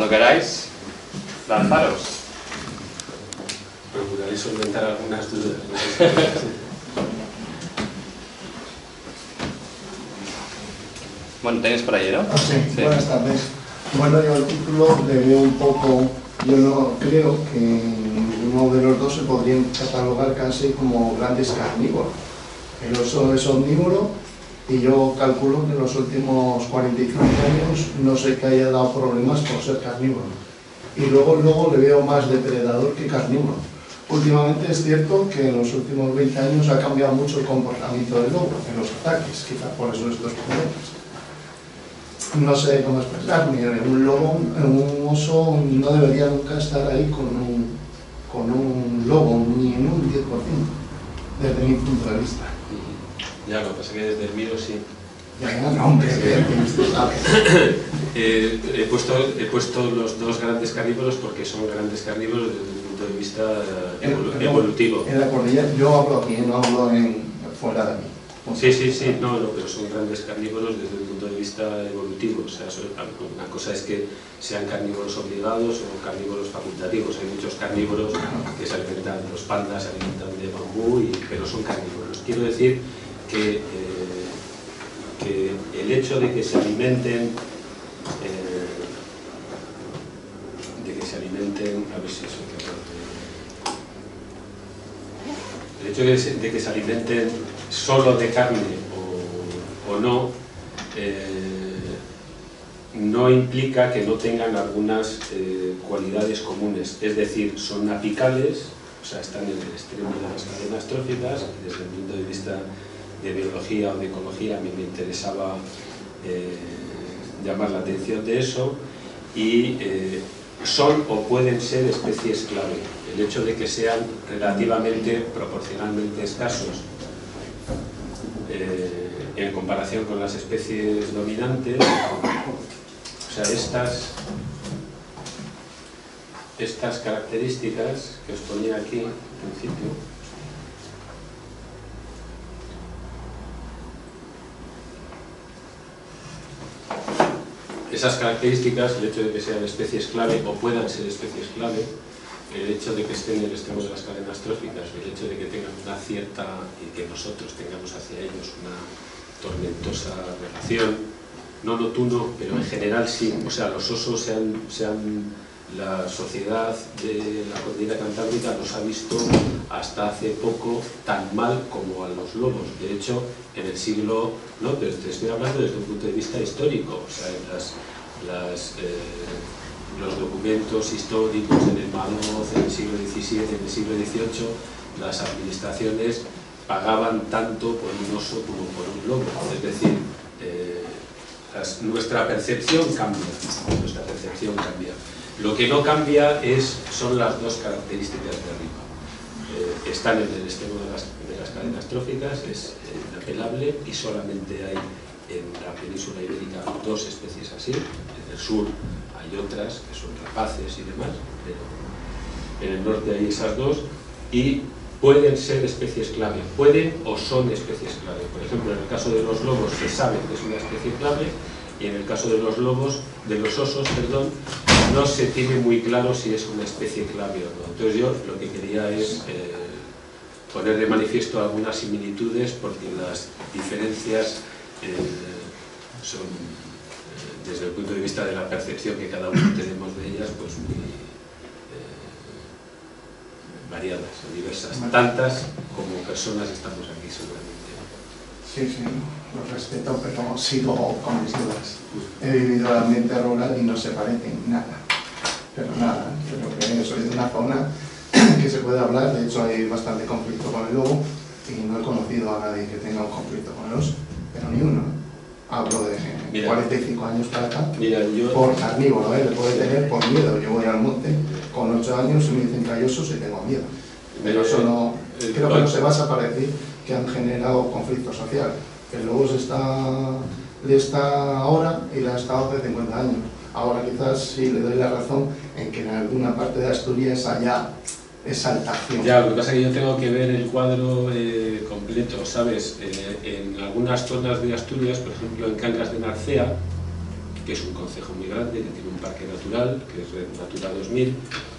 Cuando queráis, lanzaros. Procuraré solventar algunas dudas. Bueno, tenéis por ahí, ¿no? Sí, buenas tardes. Bueno, yo el título le veo un poco... Yo no creo que ninguno de los dos se podrían catalogar casi como grandes carnívoros. El oso es omnívoro y yo calculo que en los últimos 45 años no sé que haya dado problemas por ser carnívoro. Y luego le veo más depredador que carnívoro. Últimamente es cierto que en los últimos 20 años ha cambiado mucho el comportamiento del lobo en los ataques, quizá por eso estos problemas. No sé cómo expresarme, un lobo, un oso no debería nunca estar ahí con un lobo, ni en un 10%, desde mi punto de vista. Ya, lo que pasa es que desde el mío sí. Ya, no, hombre, usted sabe. He puesto los dos grandes carnívoros porque son grandes carnívoros desde el punto de vista evolutivo. En la cordillera, yo hablo aquí, no hablo fuera de aquí. Sí, no, pero son grandes carnívoros desde el punto de vista evolutivo. O sea, una cosa es que sean carnívoros obligados o carnívoros facultativos. Hay muchos carnívoros que se alimentan, los pandas se alimentan de bambú, pero son carnívoros. Quiero decir que el hecho de que se alimenten, a ver si eso el hecho de que se alimenten solo de carne o no, no implica que no tengan algunas cualidades comunes, es decir, son apicales, o sea, están en el extremo de las cadenas tróficas. Desde el punto de vista de biología o de ecología a mí me interesaba llamar la atención de eso, y son o pueden ser especies clave. El hecho de que sean relativamente, proporcionalmente escasos en comparación con las especies dominantes, o sea, estas características que os ponía aquí en principio, esas características, el hecho de que sean especies clave o puedan ser especies clave, el hecho de que estén en el extremo de las cadenas tróficas, el hecho de que tengan una cierta, y que nosotros tengamos hacia ellos una tormentosa relación, no notuno, pero en general sí. O sea, los osos la sociedad de la cordillera cantábrica los ha visto hasta hace poco tan mal como a los lobos. De hecho, en el siglo, no, pero te estoy hablando desde un punto de vista histórico, o sea, los documentos históricos en el Madoz, en el siglo XVII, en el siglo XVIII, las administraciones pagaban tanto por un oso como por un lobo. Es decir, nuestra percepción cambia. Lo que no cambia son las dos características de arriba. Están en el extremo de las cadenas tróficas, es inapelable, y solamente hay en la península ibérica dos especies así. En el sur hay otras que son rapaces y demás, pero en el norte hay esas dos, y pueden ser especies clave, pueden o son especies clave. Por ejemplo, en el caso de los lobos se sabe que es una especie clave, y en el caso de los osos, no se tiene muy claro si es una especie clave o no. Entonces yo lo que quería es poner de manifiesto algunas similitudes, porque las diferencias son, desde el punto de vista de la percepción que cada uno tenemos de ellas, pues muy variadas o diversas, tantas como personas estamos aquí seguramente. Sí, lo respeto, pero sigo con mis dudas. He vivido el ambiente rural y no se parecen nada, pero nada. Yo creo que soy de una zona que se puede hablar, de hecho hay bastante conflicto con el lobo, y no he conocido a nadie que tenga un conflicto con el oso, pero ni uno. Hablo de 45 años para acá, por carnívoro, le puede tener por miedo. Yo voy al monte con 8 años y me dicen que hay osos y tengo miedo. Pero eso no, creo que no se basa para decir que han generado conflicto social. El lobo le está ahora y le ha estado hace 50 años. Ahora quizás sí le doy la razón en que en alguna parte de Asturias haya exaltación. Ya, lo que pasa es que yo tengo que ver el cuadro completo, ¿sabes? En algunas zonas de Asturias, por ejemplo en Cangas de Narcea, que es un concejo muy grande, que tiene un parque natural, que es Red Natura 2000.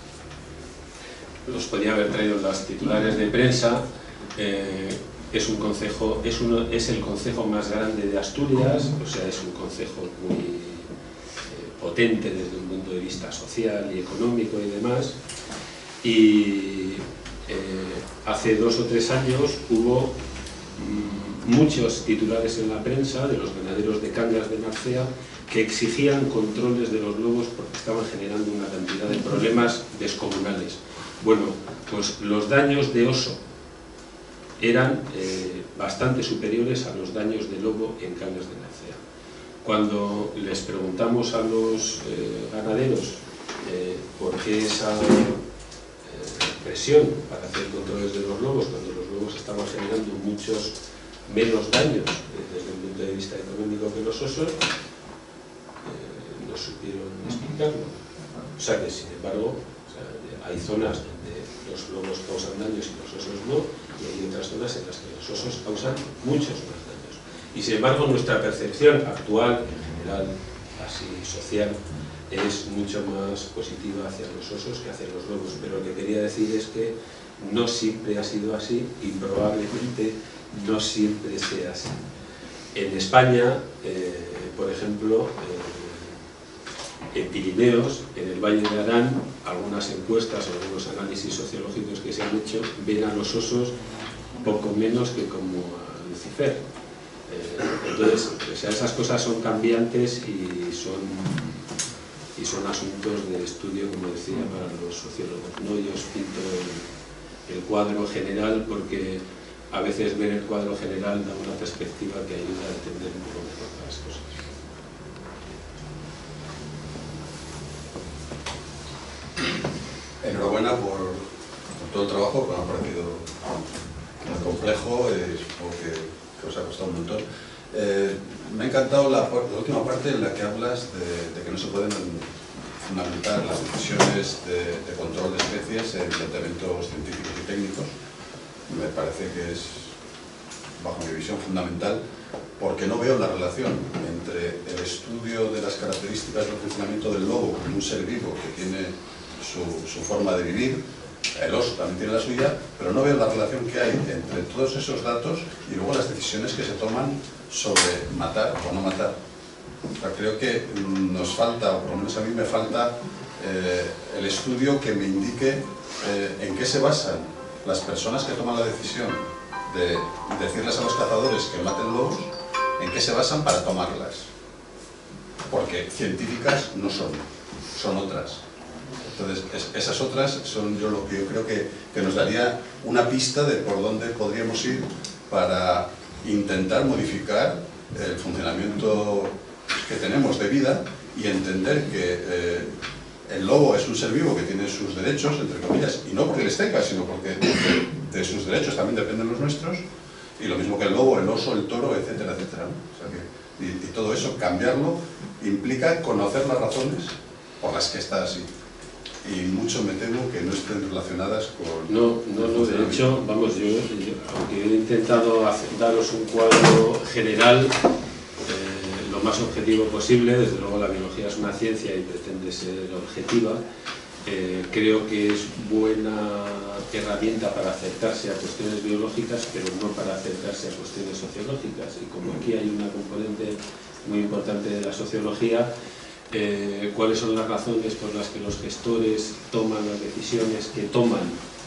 Los podía haber traído las titulares de prensa. Es un concejo, es el concejo más grande de Asturias, o sea, es un concejo muy potente desde un punto de vista social y económico y demás. Y hace 2 o 3 años hubo muchos titulares en la prensa de los ganaderos de Cangas de Narcea que exigían controles de los lobos porque estaban generando una cantidad de problemas descomunales. Bueno, pues los daños de oso eran bastante superiores a los daños de lobo en Cangas de Narcea. Cuando les preguntamos a los ganaderos por qué esa presión para hacer controles de los lobos, cuando los lobos estaban generando muchos menos daños desde el punto de vista económico que los osos, no supieron explicarlo. O sea que, sin embargo, hay zonas donde los lobos causan daños y los osos no, y hay otras zonas en las que los osos causan muchos más daños. Y sin embargo, nuestra percepción actual, en general, así social, es mucho más positiva hacia los osos que hacia los lobos. Pero lo que quería decir es que no siempre ha sido así y probablemente no siempre sea así. En España, por ejemplo, en Pirineos, en el Valle de Arán, algunas encuestas o algunos análisis sociológicos que se han hecho ven a los osos poco menos que como a Lucifer. Entonces, o sea, esas cosas son cambiantes y son asuntos de estudio, como decía, para los sociólogos, ¿no? Yo os pinto el cuadro general porque a veces ver el cuadro general da una perspectiva que ayuda a entender un poco mejor las cosas. Enhorabuena por todo el trabajo, que me ha parecido muy complejo, supongo que os ha costado un montón. Me ha encantado la última parte en la que hablas de que no se pueden fundamentar las decisiones de control de especies en planteamientos científicos y técnicos. Me parece que es, bajo mi visión, fundamental, porque no veo la relación entre el estudio de las características del funcionamiento del lobo como un ser vivo que tiene su forma de vivir, el oso también tiene la suya, pero no veo la relación que hay entre todos esos datos y luego las decisiones que se toman sobre matar o no matar. O sea, creo que nos falta, o por lo menos a mí me falta, el estudio que me indique en qué se basan las personas que toman la decisión de decirles a los cazadores que maten lobos, en qué se basan para tomarlas. Porque científicas no son otras. Entonces, esas otras son lo que yo creo que nos daría una pista de por dónde podríamos ir para intentar modificar el funcionamiento que tenemos de vida y entender que el lobo es un ser vivo que tiene sus derechos, entre comillas, y no porque les tenga, sino porque de sus derechos también dependen los nuestros, y lo mismo que el lobo, el oso, el toro, etcétera, etcétera, ¿no? O sea que, y todo eso, cambiarlo, implica conocer las razones por las que está así. Y mucho me temo que no estén relacionadas con... No, de hecho, vamos, yo aunque he intentado daros un cuadro general, lo más objetivo posible, desde luego la biología es una ciencia y pretende ser objetiva, creo que es buena herramienta para acercarse a cuestiones biológicas, pero no para acercarse a cuestiones sociológicas. Y como aquí hay una componente muy importante de la sociología, cuáles son las razones por las que los gestores toman las decisiones que toman,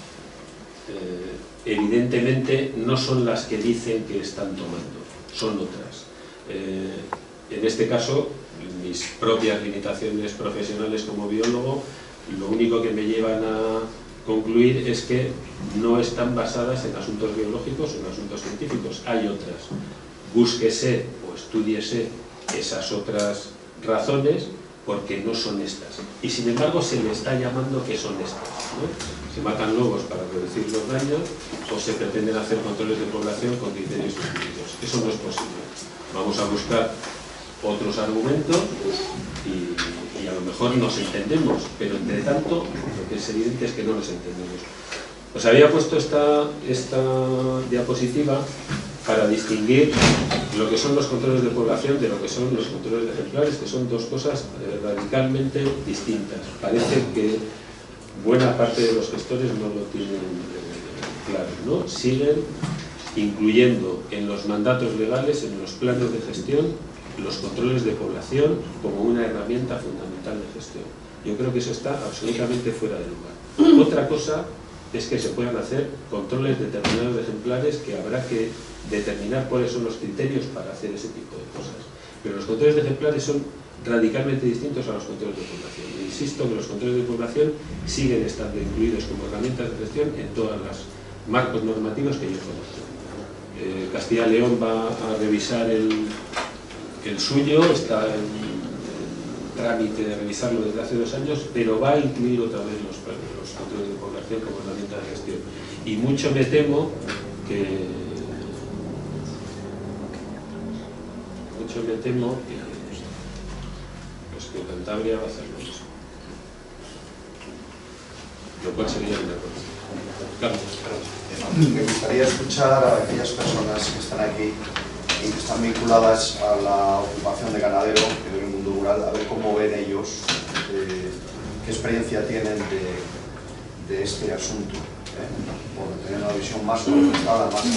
evidentemente no son las que dicen que están tomando, son otras. En este caso, mis propias limitaciones profesionales como biólogo, lo único que me llevan a concluir es que no están basadas en asuntos biológicos o en asuntos científicos, hay otras. Búsquese o estúdiese esas otras razones porque no son estas, y sin embargo se le está llamando que son estas, ¿no? Se matan lobos para reducir los daños o se pretenden hacer controles de población con criterios científicos. Eso no es posible. Vamos a buscar otros argumentos y a lo mejor nos entendemos, pero entre tanto lo que es evidente es que no nos entendemos. Os había puesto esta diapositiva para distinguir lo que son los controles de población de lo que son los controles de ejemplares, que son dos cosas radicalmente distintas. Parece que buena parte de los gestores no lo tienen claro, ¿no? Siguen incluyendo en los mandatos legales, en los planes de gestión, los controles de población como una herramienta fundamental de gestión. Yo creo que eso está absolutamente fuera de lugar. Otra cosa es que se puedan hacer controles determinados de ejemplares, que habrá que determinar cuáles son los criterios para hacer ese tipo de cosas. Pero los controles de ejemplares son radicalmente distintos a los controles de población. Insisto que los controles de población siguen estando incluidos como herramientas de gestión en todos los marcos normativos que yo conozco. Castilla y León va a revisar el suyo, está en trámite de revisarlo desde hace 2 años, pero va a incluir otra vez los controles de población como herramienta de gestión. Y mucho me temo que Cantabria va a hacer lo mismo. Lo cual sería una cosa. Carlos. Me gustaría escuchar a aquellas personas que están aquí y que están vinculadas a la ocupación de ganadero en el mundo rural, a ver cómo ven ellos, qué experiencia tienen de este asunto, por tener una visión más concentrada, más...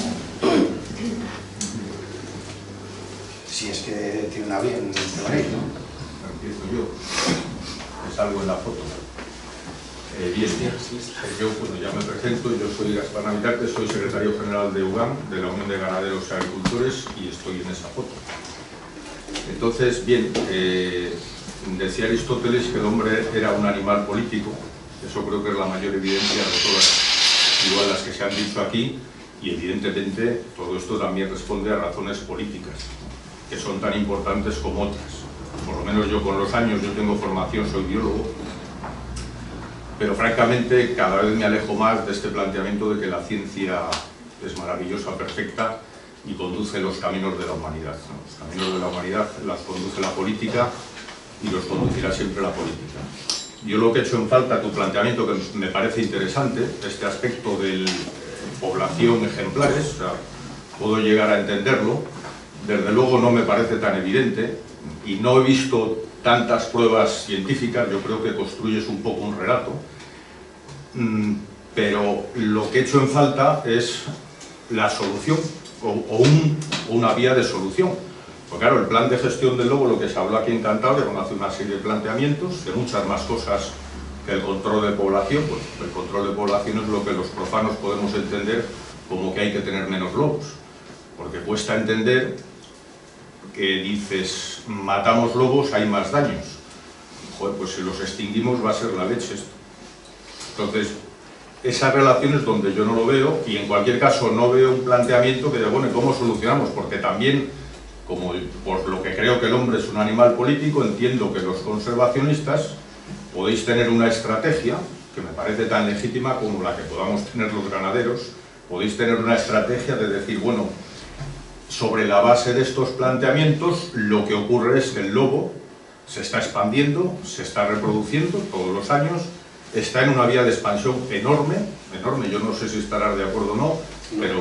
Si es que tienen a bien intervenir, ¿no? Empiezo yo, que salgo en la foto. Bien, yo ya me presento, yo soy Gaspar Navidarte, soy secretario general de UGAM, de la Unión de Ganaderos y Agricultores, y estoy en esa foto. Entonces, bien, decía Aristóteles que el hombre era un animal político, eso creo que es la mayor evidencia de todas, igual las que se han dicho aquí, y evidentemente todo esto también responde a razones políticas, que son tan importantes como otras. Por lo menos yo con los años, yo tengo formación, soy biólogo, pero francamente cada vez me alejo más de este planteamiento de que la ciencia es maravillosa, perfecta y conduce los caminos de la humanidad, ¿no? Los caminos de la humanidad las conduce la política y los conducirá siempre la política. Yo lo que he hecho en falta, tu planteamiento que me parece interesante, este aspecto de población ejemplares, o sea, puedo llegar a entenderlo, desde luego no me parece tan evidente y no he visto tantas pruebas científicas, yo creo que construyes un poco un relato, pero lo que he hecho en falta es la solución o una vía de solución. Porque claro, el plan de gestión del lobo, lo que se habló aquí en Cantabria, cuando hace una serie de planteamientos, de muchas más cosas que el control de población, pues el control de población es lo que los profanos podemos entender como que hay que tener menos lobos, porque cuesta entender que dices, matamos lobos, hay más daños. Joder, pues si los extinguimos va a ser la leche esto. Entonces, esa relación es donde yo no lo veo, y en cualquier caso no veo un planteamiento que diga, bueno, ¿cómo solucionamos? Porque también, como por lo que creo que el hombre es un animal político, entiendo que los conservacionistas podéis tener una estrategia, que me parece tan legítima como la que podamos tener los ganaderos, podéis tener una estrategia de decir, bueno, sobre la base de estos planteamientos, lo que ocurre es que el lobo se está expandiendo, se está reproduciendo todos los años, está en una vía de expansión enorme, yo no sé si estarás de acuerdo o no, pero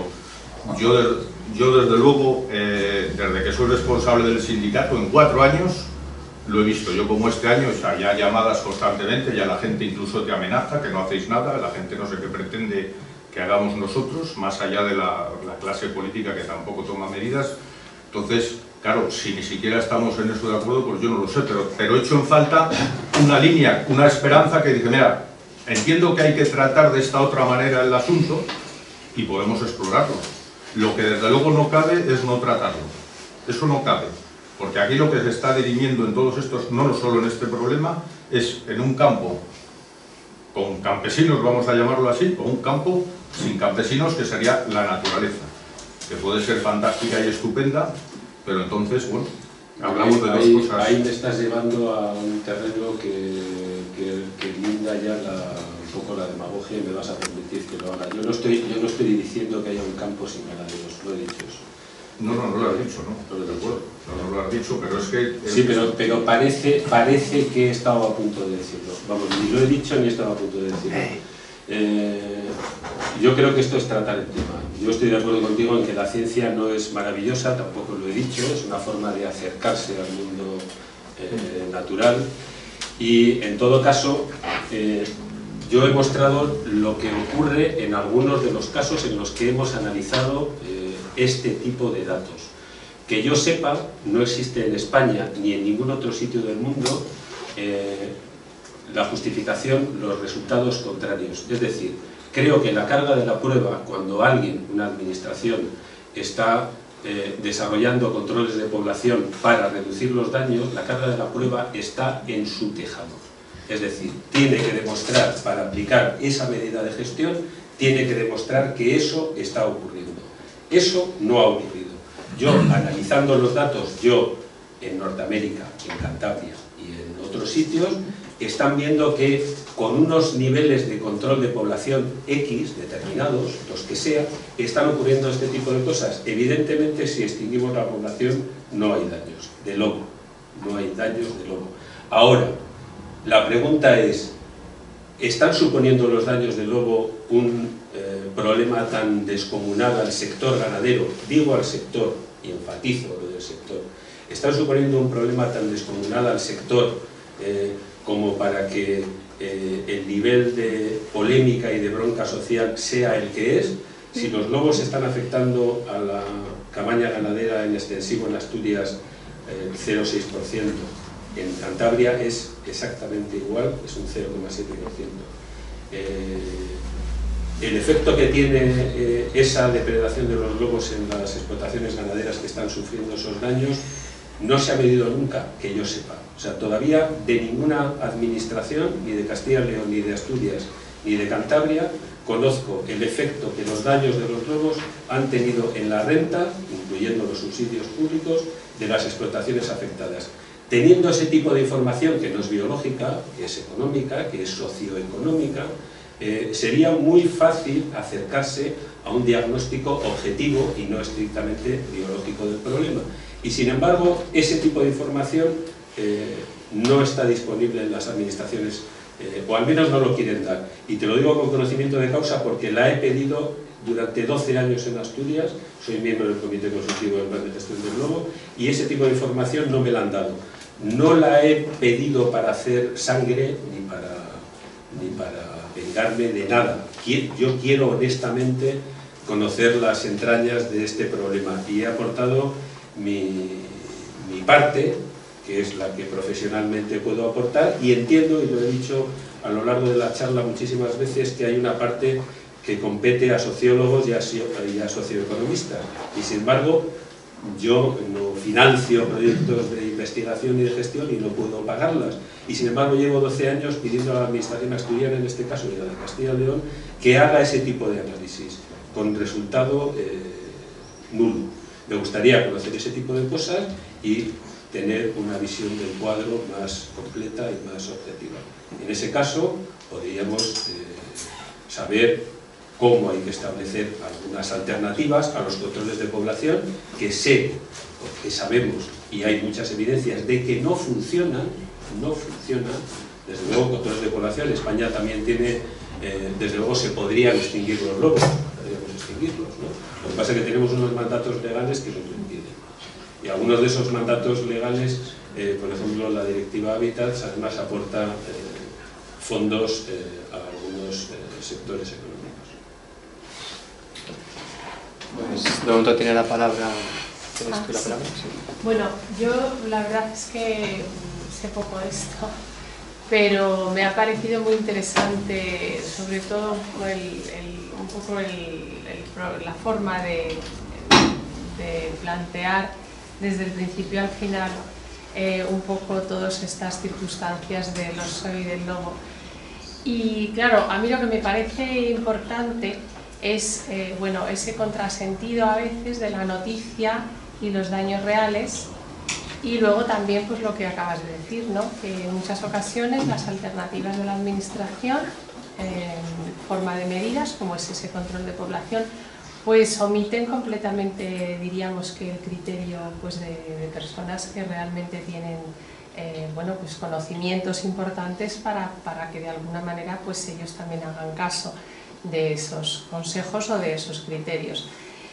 yo desde luego, desde que soy responsable del sindicato, en 4 años, lo he visto. Yo como este año, o sea, ya llamadas constantemente, ya la gente incluso te amenaza, que no hacéis nada, la gente no sé qué pretende que hagamos nosotros, más allá de la clase política que tampoco toma medidas. Entonces, claro, si ni siquiera estamos en eso de acuerdo, pues yo no lo sé, pero he hecho en falta una línea, una esperanza que dice, mira, entiendo que hay que tratar de esta otra manera el asunto y podemos explorarlo. Lo que desde luego no cabe es no tratarlo. Eso no cabe, porque aquí lo que se está dirimiendo en todos estos, no solo en este problema, es en un campo con campesinos, vamos a llamarlo así, o un campo sin campesinos, que sería la naturaleza, que puede ser fantástica y estupenda, pero entonces, bueno, hablamos de dos cosas. Ahí me estás llevando a un terreno que linda ya un poco la demagogia, y me vas a permitir que lo haga. Yo no estoy diciendo que haya un campo sin ganaderos, lo he dicho eso. No lo has dicho, ¿no? No lo has dicho, pero es que... Sí, pero parece que he estado a punto de decirlo. Vamos, ni lo he dicho ni he estado a punto de decirlo. Yo creo que esto es tratar el tema. Yo estoy de acuerdo contigo en que la ciencia no es maravillosa, tampoco lo he dicho, es una forma de acercarse al mundo natural, y en todo caso yo he mostrado lo que ocurre en algunos de los casos en los que hemos analizado este tipo de datos. Que yo sepa, no existe en España ni en ningún otro sitio del mundo la justificación, los resultados contrarios. Es decir, creo que la carga de la prueba, cuando alguien, una administración, está desarrollando controles de población para reducir los daños, la carga de la prueba está en su tejado. Es decir, tiene que demostrar, para aplicar esa medida de gestión, tiene que demostrar que eso está ocurriendo. Eso no ha ocurrido. Yo, analizando los datos, yo en Norteamérica, en Cantabria y en otros sitios, están viendo que con unos niveles de control de población X determinados, los que sean, están ocurriendo este tipo de cosas. Evidentemente, si extinguimos la población, no hay daños de lobo. No hay daños de lobo. Ahora, la pregunta es, ¿están suponiendo los daños de lobo un problema tan descomunal al sector ganadero? Digo al sector, y enfatizo lo del sector. ¿Están suponiendo un problema tan descomunal al sector como para que el nivel de polémica y de bronca social sea el que es? Si los lobos están afectando a la cabaña ganadera en extensivo en Asturias 0,6%, en Cantabria es exactamente igual, es un 0,7%. El efecto que tiene esa depredación de los lobos en las explotaciones ganaderas que están sufriendo esos daños no se ha medido nunca, que yo sepa. O sea, todavía de ninguna administración, ni de Castilla y León, ni de Asturias, ni de Cantabria, conozco el efecto que los daños de los lobos han tenido en la renta, incluyendo los subsidios públicos, de las explotaciones afectadas. Teniendo ese tipo de información, que no es biológica, que es económica, que es socioeconómica, sería muy fácil acercarse a un diagnóstico objetivo y no estrictamente biológico del problema. Y sin embargo, ese tipo de información no está disponible en las administraciones, o al menos no lo quieren dar. Y te lo digo con conocimiento de causa porque la he pedido durante 12 años en Asturias, soy miembro del Comité Consultivo del Plan de Gestión del Lobo, y ese tipo de información no me la han dado. No la he pedido para hacer sangre ni para vengarme de nada. Yo quiero honestamente conocer las entrañas de este problema y he aportado mi parte, que es la que profesionalmente puedo aportar, y entiendo, y lo he dicho a lo largo de la charla muchísimas veces, que hay una parte que compete a sociólogos y a socioeconomistas, y sin embargo yo no financio proyectos de investigación y de gestión y no puedo pagarlas, y sin embargo llevo 12 años pidiendo a la administración asturiana, en este caso, y a la de Castilla y León, que haga ese tipo de análisis, con resultado nulo. Me gustaría conocer ese tipo de cosas y tener una visión del cuadro más completa y más objetiva. En ese caso, podríamos saber cómo hay que establecer algunas alternativas a los controles de población que sé, o que sabemos, y hay muchas evidencias de que no funcionan. Desde luego, controles de población, España también tiene, desde luego se podrían extinguir los lobos, podríamos extinguirlos, ¿no? Lo que pasa es que tenemos unos mandatos legales que nos lo impiden. Y algunos de esos mandatos legales, por ejemplo, la Directiva Hábitats, además aporta fondos a algunos sectores económicos. Pues de momento tiene la palabra. ¿Tienes tú la palabra? Sí. Bueno, yo la verdad es que sé poco de esto, pero me ha parecido muy interesante, sobre todo un poco la forma de plantear desde el principio al final un poco todas estas circunstancias del oso y del lobo. Y claro, a mí lo que me parece importante es bueno, ese contrasentido a veces de la noticia y los daños reales, y luego también pues lo que acabas de decir, ¿no? Que en muchas ocasiones las alternativas de la administración en forma de medidas, como es ese control de población, pues omiten completamente, diríamos, que el criterio pues de personas que realmente tienen bueno, pues conocimientos importantes para que de alguna manera pues ellos también hagan caso de esos consejos o de esos criterios.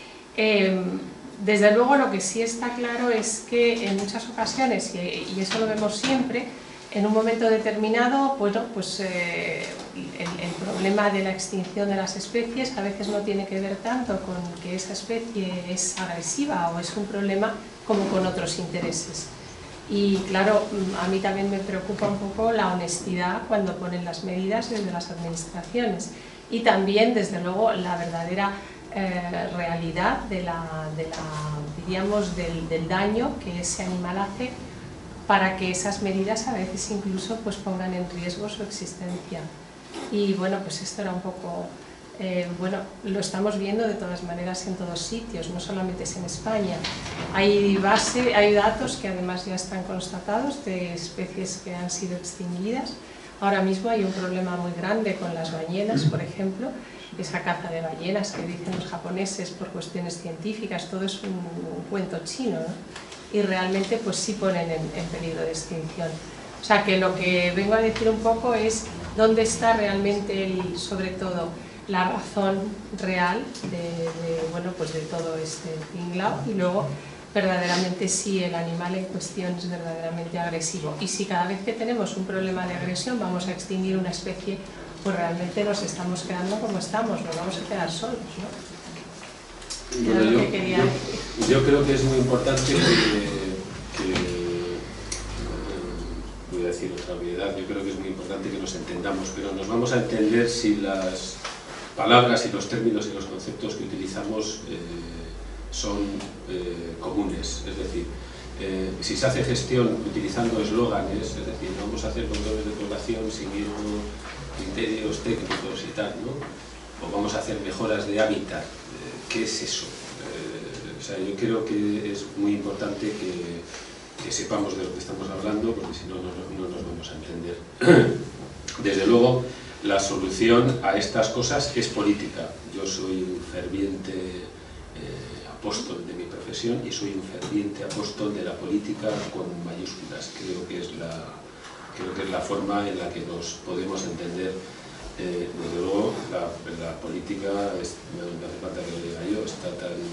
Desde luego lo que sí está claro es que en muchas ocasiones, y eso lo vemos siempre, en un momento determinado, bueno, pues el problema de la extinción de las especies a veces no tiene que ver tanto con que esa especie es agresiva o es un problema como con otros intereses. Y claro, a mí también me preocupa un poco la honestidad cuando ponen las medidas desde las administraciones y también, desde luego, la verdadera realidad diríamos, del daño que ese animal hace para que esas medidas a veces incluso pues pongan en riesgo su existencia. Y bueno, pues esto era un poco, bueno, lo estamos viendo de todas maneras en todos sitios, no solamente es en España. Hay datos que además ya están constatados de especies que han sido extinguidas. Ahora mismo hay un problema muy grande con las ballenas, por ejemplo, esa caza de ballenas que dicen los japoneses por cuestiones científicas, todo es un cuento chino, ¿no? Y realmente pues sí ponen en peligro de extinción. O sea que lo que vengo a decir un poco es dónde está realmente, sobre todo, la razón real bueno, pues de todo este tinglao y luego verdaderamente si el animal en cuestión es verdaderamente agresivo. Y si cada vez que tenemos un problema de agresión vamos a extinguir una especie, pues realmente nos estamos quedando como estamos, nos vamos a quedar solos, ¿no? Bueno, yo creo que es muy importante voy a decir otra obviedad, yo creo que es muy importante que nos entendamos, pero nos vamos a entender si las palabras y los términos y los conceptos que utilizamos son comunes, es decir, si se hace gestión utilizando eslóganes, es decir, vamos a hacer controles de población siguiendo criterios técnicos y tal, ¿no? O vamos a hacer mejoras de hábitat, ¿qué es eso? O sea, yo creo que es muy importante que sepamos de lo que estamos hablando, porque si no, no nos vamos a entender. Desde luego, la solución a estas cosas es política. Yo soy un ferviente apóstol de mi profesión y soy un ferviente apóstol de la política con mayúsculas. Creo que es la forma en la que nos podemos entender. Desde luego, la política, no hace falta que lo diga yo, está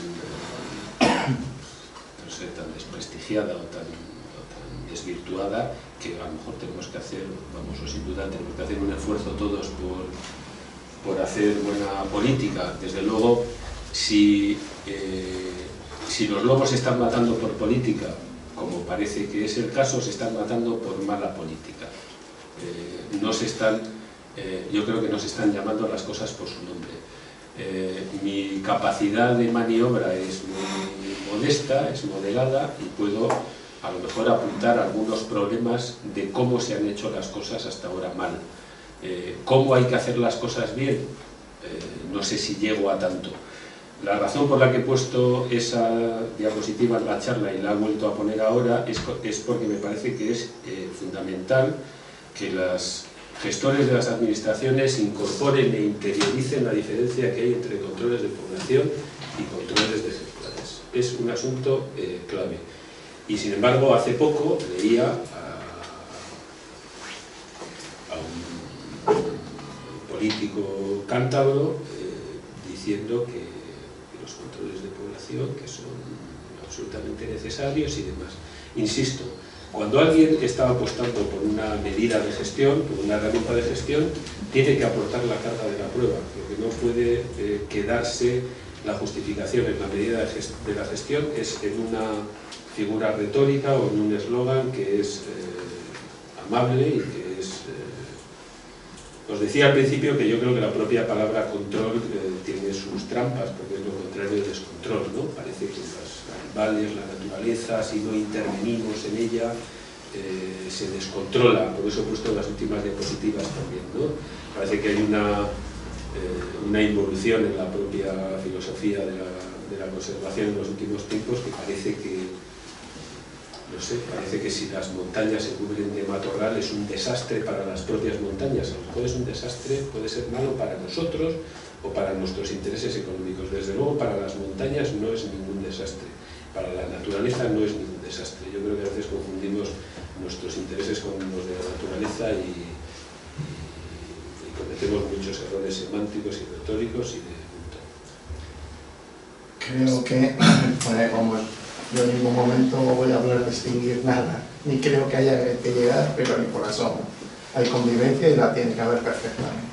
tan desprestigiada o tan desvirtuada que a lo mejor tenemos que hacer, vamos, o sin duda tenemos que hacer un esfuerzo todos por hacer buena política. Desde luego, si los lobos se están matando por política, como parece que es el caso, se están matando por mala política. Yo creo que no se están llamando las cosas por su nombre. Mi capacidad de maniobra es muy modesta, es moderada y puedo a lo mejor apuntar algunos problemas de cómo se han hecho las cosas hasta ahora mal. ¿Cómo hay que hacer las cosas bien? No sé si llego a tanto. La razón por la que he puesto esa diapositiva en la charla y la he vuelto a poner ahora es porque me parece que es fundamental que los gestores de las administraciones incorporen e interioricen la diferencia que hay entre controles de población y controles de ejemplares. Es un asunto clave. Y sin embargo, hace poco leía a un político cántabro diciendo que los controles de población que son absolutamente necesarios y demás. Insisto, cuando alguien está apostando por una medida de gestión, por una herramienta de gestión, tiene que aportar la carga de la prueba, porque no puede quedarse la justificación en la medida de la gestión es en una figura retórica o en un eslogan que es amable y que es... Os decía al principio que yo creo que la propia palabra control tiene sus trampas, porque es lo contrario de descontrol, ¿no? Parece que los animales, la naturaleza, si no intervenimos en ella, se descontrola. Por eso he puesto las últimas diapositivas también, ¿no? Parece que hay una involución en la propia filosofía de la conservación en los últimos tiempos que parece que no sé, parece que si las montañas se cubren de matorral es un desastre para las propias montañas. A lo mejor es un desastre, puede ser malo para nosotros o para nuestros intereses económicos. Desde luego para las montañas no es ningún desastre, para la naturaleza no es ningún desastre. Yo creo que a veces confundimos nuestros intereses con los de la naturaleza y cometemos muchos errores semánticos y retóricos y de Creo que, vamos, yo en ningún momento voy a hablar de extinguir nada, ni creo que haya que llegar, pero ni por asomo. Hay convivencia y la tiene que haber perfectamente.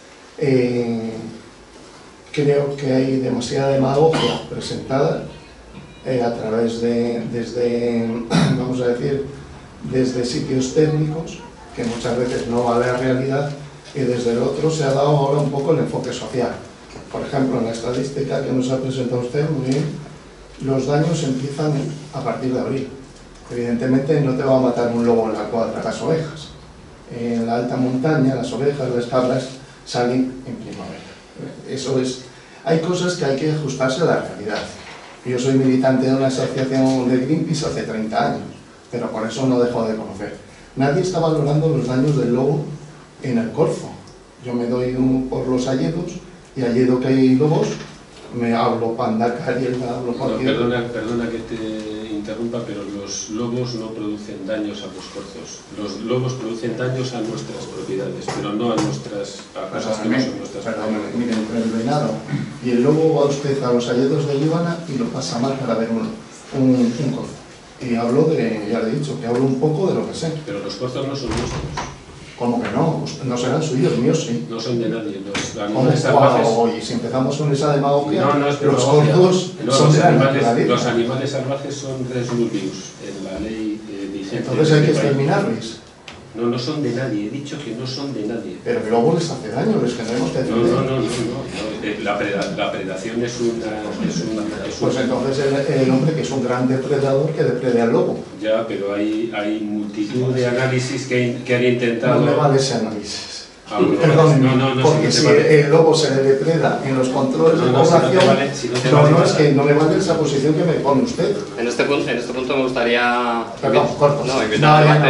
Creo que hay demasiada demagogia presentada a través desde, vamos a decir, desde sitios técnicos, que muchas veces no va a la realidad, y desde el otro se ha dado ahora un poco el enfoque social. Por ejemplo, en la estadística que nos ha presentado usted, muy bien, los daños empiezan a partir de abril. Evidentemente no te va a matar un lobo en la cuadra las ovejas. En la alta montaña las ovejas, las cabras salen en primavera. Eso es. Hay cosas que hay que ajustarse a la realidad. Yo soy militante de una asociación de Greenpeace hace 30 años, pero por eso no dejo de conocer. Nadie está valorando los daños del lobo en el Corzo. Yo me doy por los hayedos y hayedo que hay lobos, me hablo Pandacariel, hablo cualquier... Perdona que te interrumpa, pero los lobos no producen daños a los corzos. Los lobos producen daños a nuestras propiedades, pero no a nuestras cosas que no son nuestras propiedades. Mire, entre el venado y el lobo va usted a los hayedos de Líbana y lo pasa mal para ver un corzo. Y hablo de, ya le he dicho, que hablo un poco de lo que sé. Pero los corzos no son nuestros. ¿Cómo que no? No serán suyos, míos sí. No son de nadie. Los ¿Cómo? animales salvajes... Oye, si empezamos con esa demagogia, No, es los demagogia. corzos No, son de la naturaleza. los animales salvajes son res nullius en la ley vigente. Entonces hay que exterminarlos. No son de nadie. He dicho que no son de nadie. Pero que luego les hace daño, les tenemos que defender. No. La predación es una... Pues entonces el hombre, que es un gran depredador, que deprede al lobo. Ya, pero hay multitud de análisis que han intentado... No me vale ese análisis. Perdón, porque si el lobo se le depreda en los controles de población, es que no me vale esa posición que me pone usted. En este punto me gustaría invitar a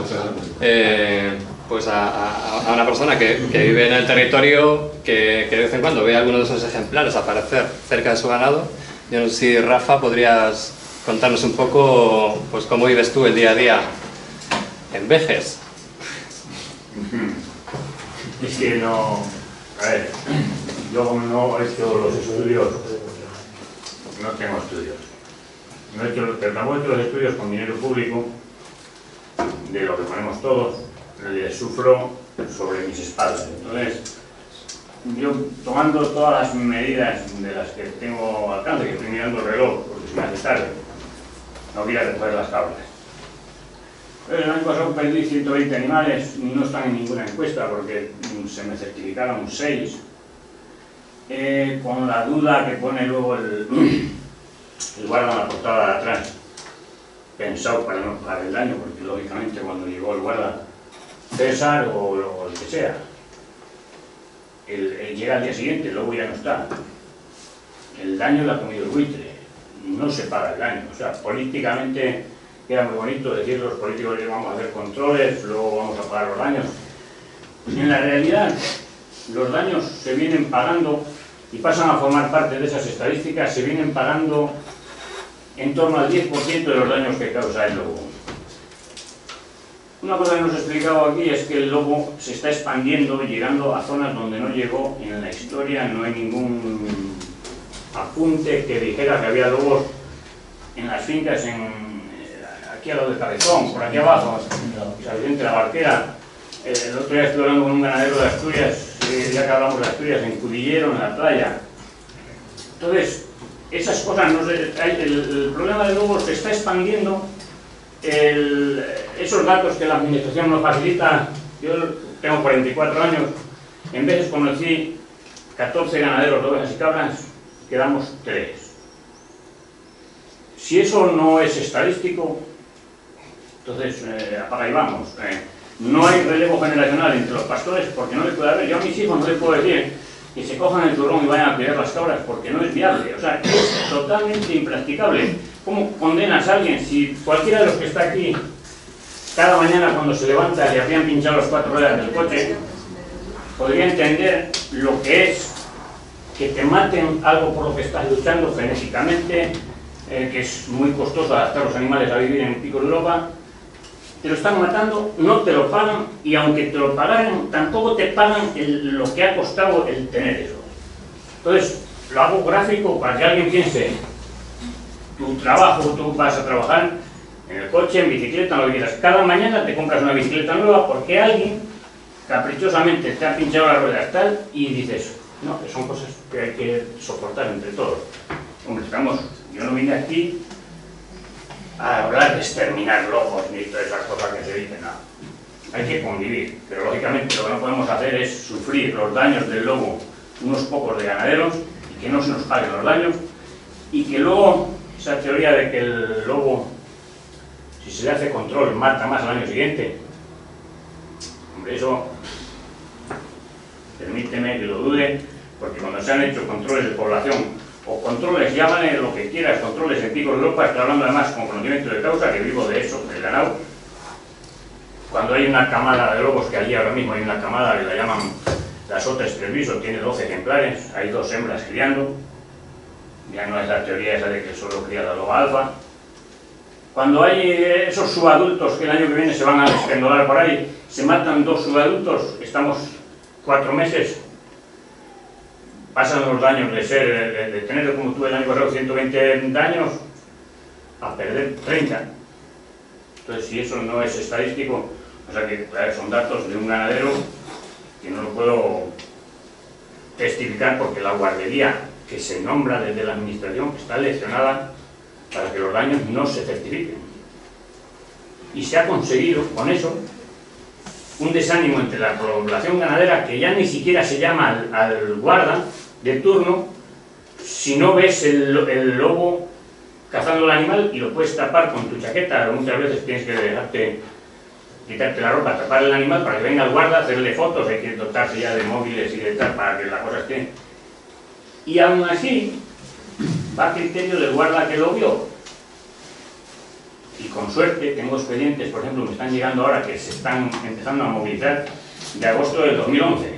debate pues a una persona que vive en el territorio, que de vez en cuando ve algunos de esos ejemplares aparecer cerca de su ganado. Yo no sé si, Rafa, podrías contarnos un poco pues cómo vives tú el día a día en Vejes. Es que no... A ver, yo no he hecho los estudios, no tengo estudios. Pero tampoco he hecho los estudios con dinero público, de lo que ponemos todos, le sufro sobre mis espaldas. Entonces, yo tomando todas las medidas de las que tengo alcance, que estoy mirando el reloj, porque se me hace tarde, no quiero recoger las cabras. El año pasado perdí 120 animales, no están en ninguna encuesta porque se me certificaron 6. Con la duda que pone luego el guarda en la portada de atrás, pensado para no pagar el daño, porque lógicamente cuando llegó el guarda César o el que sea, llega al día siguiente, luego ya no está. El daño lo ha comido el buitre, no se paga el daño. O sea, políticamente queda muy bonito decir los políticos que vamos a hacer controles, luego vamos a pagar los daños. En la realidad, los daños se vienen pagando y pasan a formar parte de esas estadísticas, se vienen pagando en torno al 10% de los daños que causa el lobo. Una cosa que nos he explicado aquí es que el lobo se está expandiendo, llegando a zonas donde no llegó en la historia, no hay ningún apunte que dijera que había lobos en las fincas, aquí al lado del Cabezón, por aquí abajo, de la Barquera. El otro día estuve hablando con un ganadero de Asturias, ya que hablamos de Asturias, en Cudillero, en la playa. Entonces, esas cosas, el problema del lobo se está expandiendo. Esos datos que la administración nos facilita, yo tengo 44 años, en veces conocí 14 ganaderos de ovejas y cabras, quedamos 3. Si eso no es estadístico, entonces apaga y vamos. No hay relevo generacional entre los pastores porque no les puede haber. Yo a mis hijos no les puedo decir que se cojan el turrón y vayan a criar las cabras porque no es viable. O sea, es totalmente impracticable. ¿Cómo condenas a alguien si cualquiera de los que está aquí, cada mañana cuando se levanta le habrían pinchado las 4 ruedas del coche, podría entender lo que es que te maten algo por lo que estás luchando genéticamente, que es muy costoso adaptar los animales a vivir en Pico de Europa? te lo están matando, no te lo pagan, y aunque te lo pagaran, tampoco te pagan lo que ha costado el tener eso. Entonces, lo hago gráfico para que alguien piense, tu trabajo, tú vas a trabajar en el coche, en bicicleta, lo que quieras. Cada mañana te compras una bicicleta nueva porque alguien caprichosamente te ha pinchado las ruedas tal, y dices, no, que son cosas que hay que soportar entre todos. Hombre, yo no vine aquí a hablar de exterminar lobos ni todas esas cosas que se dicen, nada. Hay que convivir, pero lógicamente lo que no podemos hacer es sufrir los daños del lobo unos pocos de ganaderos y que no se nos paguen los daños, y que luego esa teoría de que el lobo, si se le hace control, mata más al año siguiente, hombre, eso permíteme que lo dude, porque cuando se han hecho controles de población, o controles, llámale lo que quieras, controles en picos de Europa, estoy hablando además con conocimiento de causa, que vivo de eso, del ganado. Cuando hay una camada de lobos, que allí ahora mismo hay una camada que la llaman la Sota Estreviso, tiene 12 ejemplares, hay 2 hembras criando, ya no es la teoría esa de que solo cría la loba alfa. Cuando hay esos subadultos que el año que viene se van a despendolar por ahí, se matan 2 subadultos, estamos 4 meses, pasan los daños de tener, como tuve el año pasado, 120 daños, a perder 30. Entonces, si eso no es estadístico, o sea que son datos de un ganadero que no lo puedo testificar, porque la guardería que se nombra desde la administración está leccionada para que los daños no se certifiquen. Y se ha conseguido con eso un desánimo entre la población ganadera, que ya ni siquiera se llama al guarda de turno si no ves el lobo cazando el animal y lo puedes tapar con tu chaqueta. Muchas veces tienes que quitarte la ropa, tapar el animal para que venga el guarda, hacerle fotos, hay que dotarse ya de móviles y de tal para que la cosa esté. Y aún así va a criterio del guarda que lo vio. Y con suerte tengo expedientes, por ejemplo, me están llegando ahora, que se están empezando a movilizar, de agosto del 2011.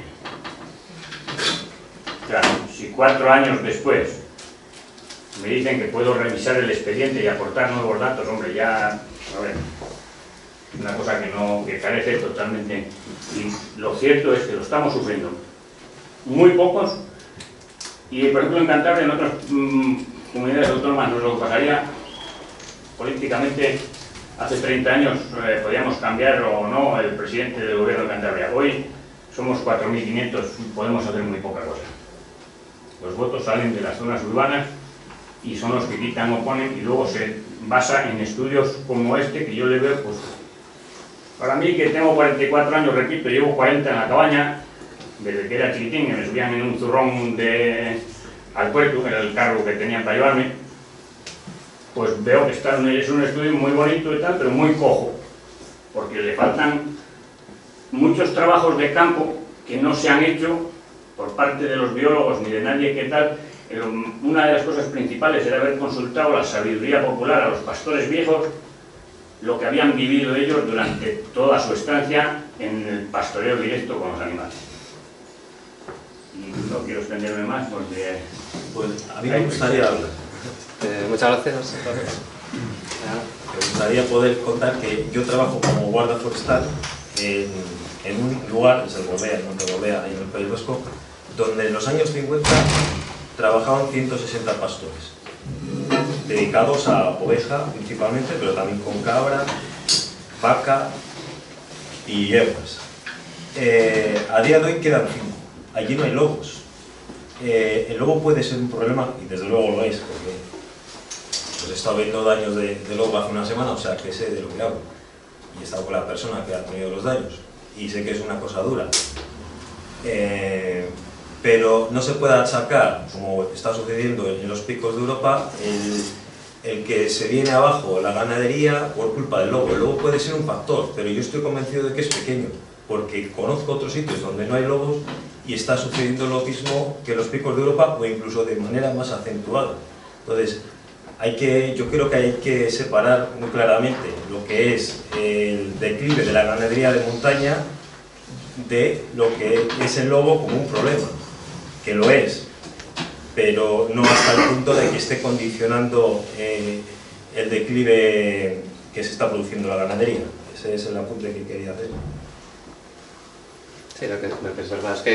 O sea, si 4 años después me dicen que puedo revisar el expediente y aportar nuevos datos, hombre, ya, a ver, una cosa que carece totalmente. Y lo cierto es que lo estamos sufriendo muy pocos, y por ejemplo en Cantabria, en otras comunidades autónomas, no es lo que pasaría. Políticamente, hace 30 años podíamos cambiar o no el presidente del gobierno de Cantabria. Hoy somos 4.500, podemos hacer muy poca cosa. Los votos salen de las zonas urbanas y son los que quitan o ponen, y luego se basa en estudios como este, que yo le veo, pues, para mí, que tengo 44 años, repito, llevo 40 en la cabaña, desde que era chiquitín, que me subían en un zurrón al puerto, que era el carro que tenían para llevarme, pues veo que es un estudio muy bonito y tal, pero muy cojo, porque le faltan muchos trabajos de campo que no se han hecho por parte de los biólogos ni de nadie que tal. Una de las cosas principales era haber consultado la sabiduría popular a los pastores viejos, lo que habían vivido ellos durante toda su estancia en el pastoreo directo con los animales. Y no quiero extenderme más porque... Pues a mí me gustaría hablar. Muchas gracias. Me gustaría poder contar que yo trabajo como guarda forestal en un lugar, en Selgobea, en Montegobea, ahí en el País Vasco, donde en los años 50 trabajaban 160 pastores, dedicados a oveja principalmente, pero también con cabra, vaca y hierbas. A día de hoy quedan 5. Allí no hay lobos. El lobo puede ser un problema, y desde luego lo es, porque pues he estado viendo daños de lobo hace una semana, o sea que sé de lo que hablo. Y he estado con la persona que ha tenido los daños, y sé que es una cosa dura. Pero no se puede achacar, como está sucediendo en los picos de Europa, el que se viene abajo la ganadería por culpa del lobo. El lobo puede ser un factor, pero yo estoy convencido de que es pequeño, porque conozco otros sitios donde no hay lobos y está sucediendo lo mismo que en los picos de Europa, o incluso de manera más acentuada. Entonces, yo creo que hay que separar muy claramente lo que es el declive de la ganadería de montaña de lo que es el lobo como un problema, que lo es, pero no hasta el punto de que esté condicionando el declive que se está produciendo en la ganadería. Ese es el apunte que quería hacer. Sí, lo que es verdad es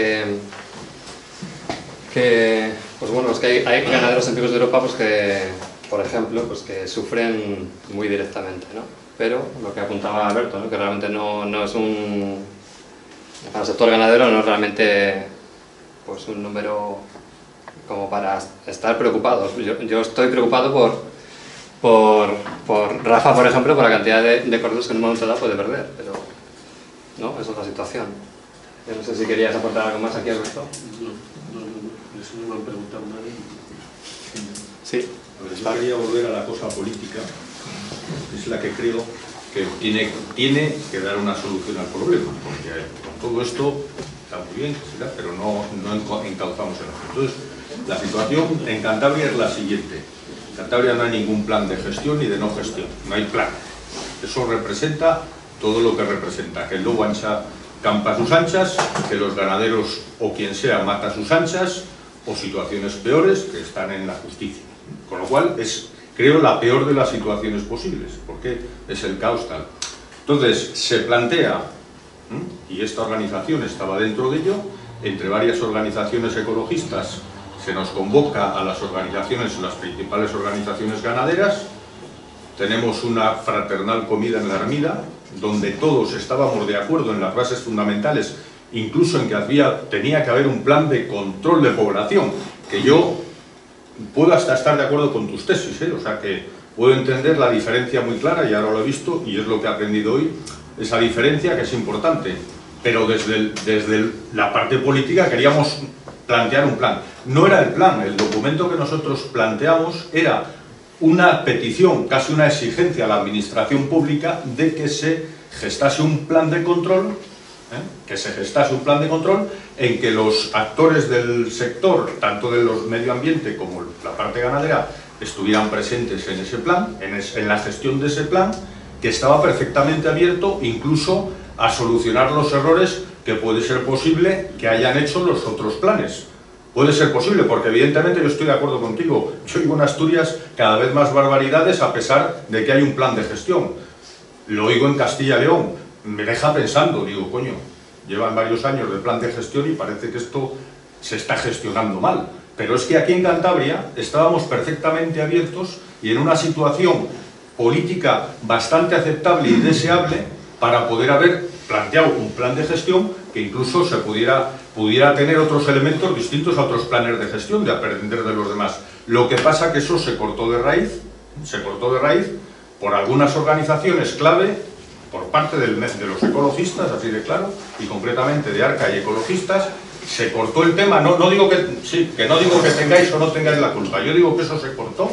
que pues bueno, es que hay ganaderos en picos de Europa pues que, por ejemplo, pues que sufren muy directamente, ¿no? Pero lo que apuntaba Alberto, ¿no? Que realmente no es un... Para el sector ganadero no es realmente pues un número como para estar preocupados. Yo estoy preocupado por Rafa, por ejemplo, por la cantidad de corderos que en un momento dado puede perder, pero no, esa es la situación. Yo no sé si querías aportar algo más aquí, Alberto. Eso no me han preguntado nadie. Sí. Yo quería volver a la cosa política, es la que creo que tiene que dar una solución al problema, porque con todo esto está muy bien, pero no encauzamos en eso. Entonces, la situación en Cantabria es la siguiente. En Cantabria no hay ningún plan de gestión ni de no gestión, no hay plan. Eso representa todo lo que representa, que el lobo ancha campa a sus anchas, que los ganaderos o quien sea mata a sus anchas, o situaciones peores que están en la justicia. Con lo cual es, creo, la peor de las situaciones posibles, porque es el caos tal. Entonces, se plantea, y esta organización estaba dentro de ello, entre varias organizaciones ecologistas, se nos convoca a las organizaciones, las principales organizaciones ganaderas, tenemos una fraternal comida en la Ermida, donde todos estábamos de acuerdo en las bases fundamentales, incluso en que tenía que haber un plan de control de población, que yo puedo hasta estar de acuerdo con tus tesis, o sea que puedo entender la diferencia muy clara, y ahora lo he visto, y es lo que he aprendido hoy, esa diferencia que es importante, pero desde la parte política queríamos plantear un plan. No era el plan, el documento que nosotros planteamos era una petición, casi una exigencia a la administración pública de que se gestase un plan de control, en que los actores del sector, tanto de los medio ambiente como la parte ganadera, estuvieran presentes en ese plan, en la gestión de ese plan, que estaba perfectamente abierto incluso a solucionar los errores que puede ser posible que hayan hecho los otros planes. Puede ser posible, porque evidentemente yo estoy de acuerdo contigo. Yo oigo en Asturias cada vez más barbaridades a pesar de que hay un plan de gestión. Lo oigo en Castilla y León. Me deja pensando, digo, coño, llevan varios años de plan de gestión y parece que esto se está gestionando mal. Pero es que aquí en Cantabria estábamos perfectamente abiertos y en una situación política bastante aceptable y deseable para poder haber planteado un plan de gestión que incluso se pudiera tener otros elementos distintos a otros planes de gestión, de aprender de los demás. Lo que pasa que eso se cortó de raíz por algunas organizaciones clave, por parte de los ecologistas, así de claro, y concretamente de ARCA y ecologistas. Se cortó el tema, no digo que tengáis o no tengáis la culpa, yo digo que eso se cortó,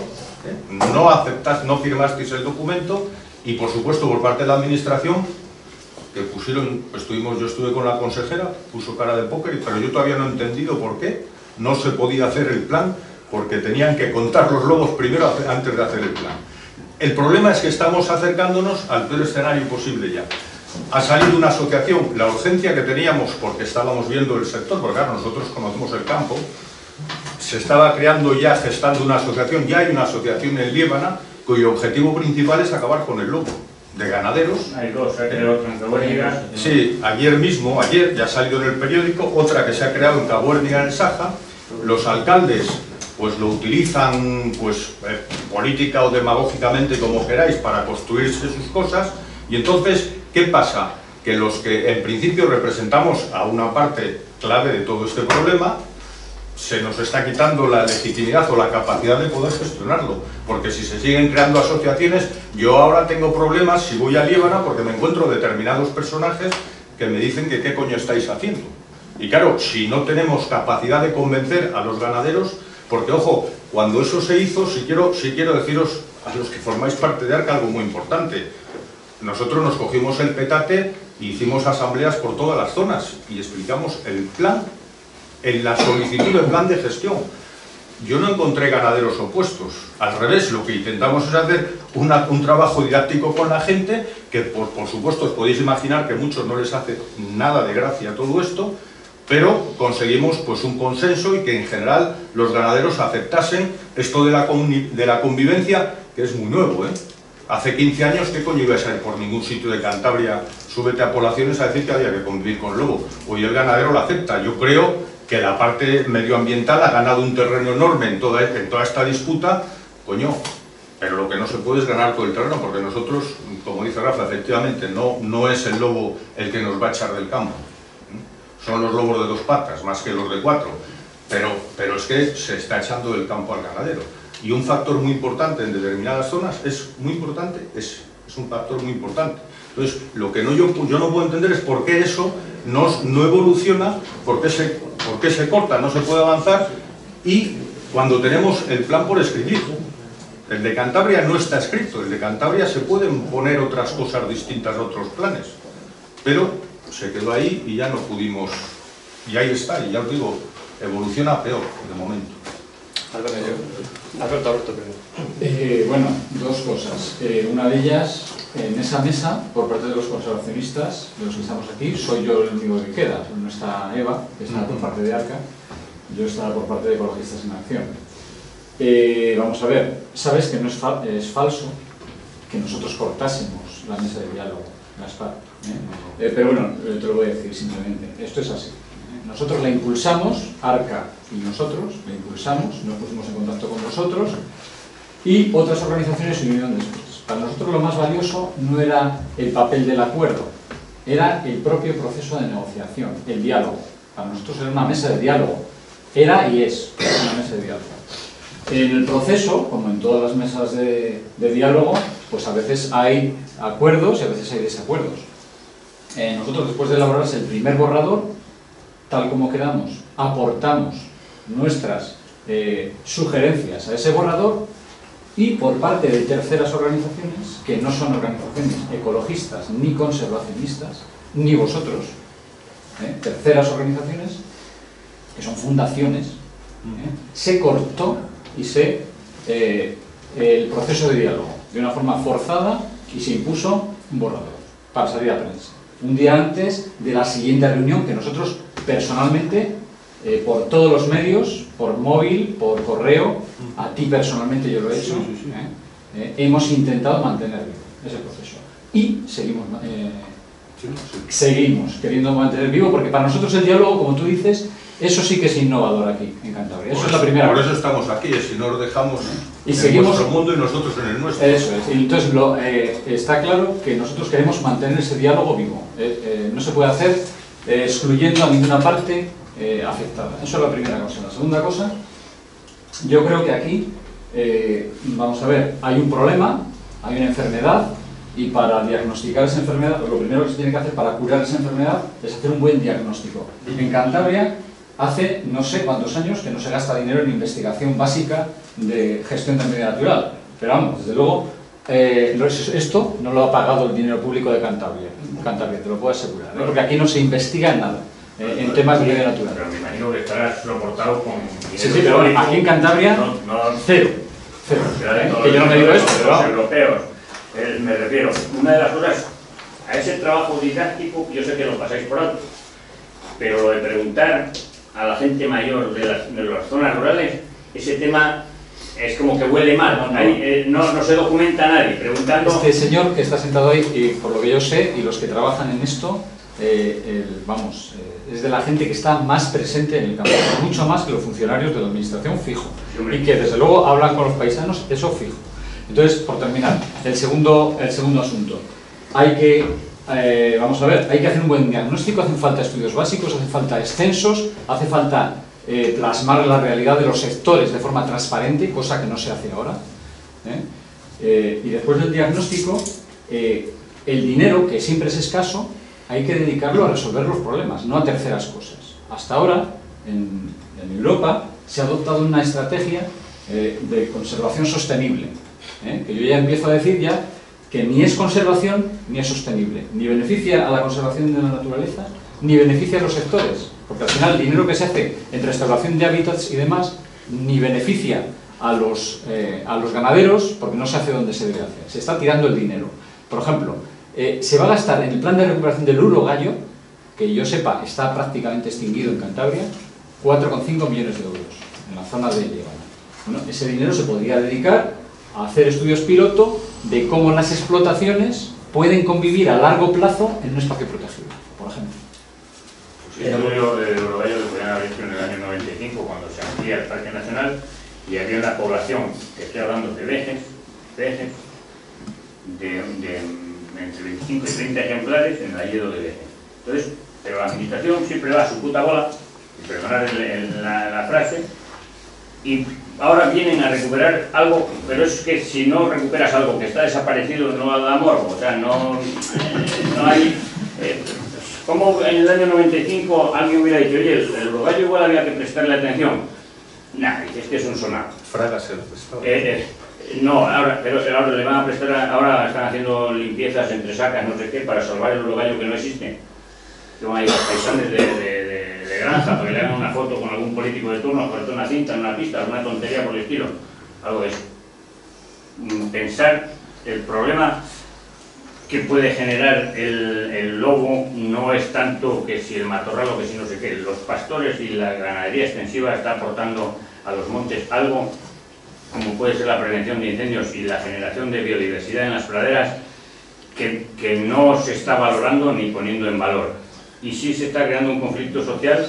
no firmasteis el documento, y por supuesto por parte de la administración, que yo estuve con la consejera, puso cara de póker, pero yo todavía no he entendido por qué no se podía hacer el plan, porque tenían que contar los lobos primero antes de hacer el plan. El problema es que estamos acercándonos al peor escenario posible ya. Ha salido una asociación, la urgencia que teníamos porque estábamos viendo el sector, porque claro, nosotros conocemos el campo, se estaba creando ya, gestando una asociación, ya hay una asociación en Liébana cuyo objetivo principal es acabar con el lobo de ganaderos. Hay dos, se ha creado otra en Cabuérniga. Sí, ayer ya ha salido en el periódico, otra que se ha creado en Cabuérniga, en Saja. Los alcaldes pues lo utilizan política o demagógicamente, como queráis, para construirse sus cosas, y entonces, ¿qué pasa? Que los que en principio representamos a una parte clave de todo este problema, se nos está quitando la legitimidad o la capacidad de poder gestionarlo, porque si se siguen creando asociaciones, yo ahora tengo problemas si voy a Liébana porque me encuentro determinados personajes que me dicen que qué coño estáis haciendo. Y claro, si no tenemos capacidad de convencer a los ganaderos, porque ojo, cuando eso se hizo, si quiero deciros a los que formáis parte de ARCA algo muy importante. Nosotros nos cogimos el petate e hicimos asambleas por todas las zonas y explicamos el plan, en la solicitud del plan de gestión. Yo no encontré ganaderos opuestos, al revés, lo que intentamos es hacer un trabajo didáctico con la gente, que por supuesto os podéis imaginar que a muchos no les hace nada de gracia todo esto, pero conseguimos pues un consenso y que en general los ganaderos aceptasen esto de la convivencia, que es muy nuevo, Hace 15 años, ¿qué coño ibas a ir por ningún sitio de Cantabria? Súbete a poblaciones a decir que había que convivir con lobo. Hoy el ganadero lo acepta. Yo creo que la parte medioambiental ha ganado un terreno enorme en toda esta disputa, coño, pero lo que no se puede es ganar todo el terreno, porque nosotros, como dice Rafa, efectivamente, no es el lobo el que nos va a echar del campo. Son los lobos de 2 patas, más que los de 4, pero es que se está echando del campo al ganadero. Y un factor muy importante en determinadas zonas es muy importante, es un factor muy importante. Entonces, lo que yo no puedo entender es por qué eso no evoluciona, por qué se corta, no se puede avanzar, y cuando tenemos el plan por escribir. El de Cantabria no está escrito, el de Cantabria se pueden poner otras cosas distintas a otros planes, pero se quedó ahí y ya no pudimos, y ahí está, y ya os digo, evoluciona peor de momento. Alberto, primero. Bueno, 2 cosas. Una de ellas, en esa mesa, por parte de los conservacionistas, de los que estamos aquí, soy yo el único que queda. No está Eva, que está por parte de ARCA, yo estaré por parte de Ecologistas en Acción. Vamos a ver, sabes que no es falso que nosotros cortásemos la mesa de diálogo, la SPAD, pero bueno, te lo voy a decir simplemente, esto es así. Nosotros la impulsamos, ARCA y nosotros la impulsamos, nos pusimos en contacto con vosotros y otras organizaciones se unieron después. Para nosotros lo más valioso no era el papel del acuerdo, era el propio proceso de negociación, el diálogo. Para nosotros era una mesa de diálogo, era y es una mesa de diálogo. En el proceso, como en todas las mesas de diálogo, pues a veces hay acuerdos y a veces hay desacuerdos. Nosotros, después de elaborarse el primer borrador, tal como quedamos, aportamos nuestras sugerencias a ese borrador y por parte de terceras organizaciones, que no son organizaciones ecologistas ni conservacionistas, ni vosotros, terceras organizaciones, que son fundaciones, se cortó y el proceso de diálogo de una forma forzada y se impuso un borrador para salir a prensa. Un día antes de la siguiente reunión que nosotros personalmente, por todos los medios, por móvil, por correo, a ti personalmente yo lo he hecho, hemos intentado mantener vivo ese proceso. Y seguimos queriendo mantener vivo, porque para nosotros el diálogo, como tú dices, eso sí que es innovador aquí, en Cantabria. Eso es la primera Por eso estamos aquí, si no os dejamos y seguimos en vuestro mundo y nosotros en el nuestro. Eso es. Y entonces está claro que nosotros queremos mantener ese diálogo vivo. No se puede hacer excluyendo a ninguna parte afectada. Eso es la primera cosa. La segunda cosa, yo creo que aquí, vamos a ver, hay un problema, hay una enfermedad, y para diagnosticar esa enfermedad, lo primero que se tiene que hacer para curar esa enfermedad es hacer un buen diagnóstico. En Cantabria, hace no sé cuántos años que no se gasta dinero en investigación básica de gestión de medio natural. Pero vamos, desde luego, esto no lo ha pagado el dinero público de Cantabria, te lo puedo asegurar, porque aquí no se investiga en nada, en temas de medio natural. Pero me imagino que estará soportado con dinero sí, pero aquí en Cantabria, cero. Que yo no me digo esto, pero los europeos, me refiero, una de las cosas, a ese trabajo didáctico, yo sé que lo pasáis por alto, pero lo de preguntar a la gente mayor de las zonas rurales, ese tema es como que huele mal, no se documenta a nadie preguntando. Este señor que está sentado ahí, y por lo que yo sé, y los que trabajan en esto, es de la gente que está más presente en el campo, mucho más que los funcionarios de la administración fijo, y que desde luego hablan con los paisanos, eso fijo. Entonces, por terminar, el segundo asunto, hay que hacer un buen diagnóstico, hacen falta estudios básicos, hacen falta extensos, hace falta plasmar la realidad de los sectores de forma transparente, cosa que no se hace ahora. Y después del diagnóstico, el dinero, que siempre es escaso, hay que dedicarlo a resolver los problemas, no a terceras cosas. Hasta ahora, en Europa, se ha adoptado una estrategia de conservación sostenible, que yo ya empiezo a decir ya que ni es conservación ni es sostenible, ni beneficia a la conservación de la naturaleza, ni beneficia a los sectores, porque al final el dinero que se hace en restauración de hábitats y demás, ni beneficia a los ganaderos, porque no se hace donde se debe hacer, se está tirando el dinero. Por ejemplo, se va a gastar en el plan de recuperación del urogallo, que yo sepa está prácticamente extinguido en Cantabria, 4,5 millones de euros en la zona de Llegana. Bueno, ese dinero se podría dedicar a hacer estudios piloto de cómo las explotaciones pueden convivir a largo plazo en un espacio protegido, por ejemplo. Pues el estudio de Eurogallo lo podían haber hecho en el año 95, cuando se amplía el Parque Nacional, y había una población, que estoy hablando de vejes, de entre 25 y 30 ejemplares en el hayedo de vejes. Entonces, pero la administración siempre va a su puta bola, y perdonad la frase, y ahora vienen a recuperar algo, pero es que si no recuperas algo que está desaparecido no da morbo, o sea, no hay... ¿Cómo en el año 95 alguien hubiera dicho, oye, el Eurogallo igual había que prestarle atención? Nah, es que es un sonado. Fraga se lo prestaba. No, pero ahora le van a prestar, ahora están haciendo limpiezas entre sacas, no sé qué, para salvar el Eurogallo que no existe. Son ahí los paisanes de granja, para que le hagan una foto con algún político de turno, cortar una cinta en una pista, alguna tontería por el estilo. Algo de eso. Pensar el problema que puede generar el lobo no es tanto que si el matorral o que si no sé qué. Los pastores y la ganadería extensiva está aportando a los montes algo como puede ser la prevención de incendios y la generación de biodiversidad en las praderas que no se está valorando ni poniendo en valor. Y sí se está creando un conflicto social.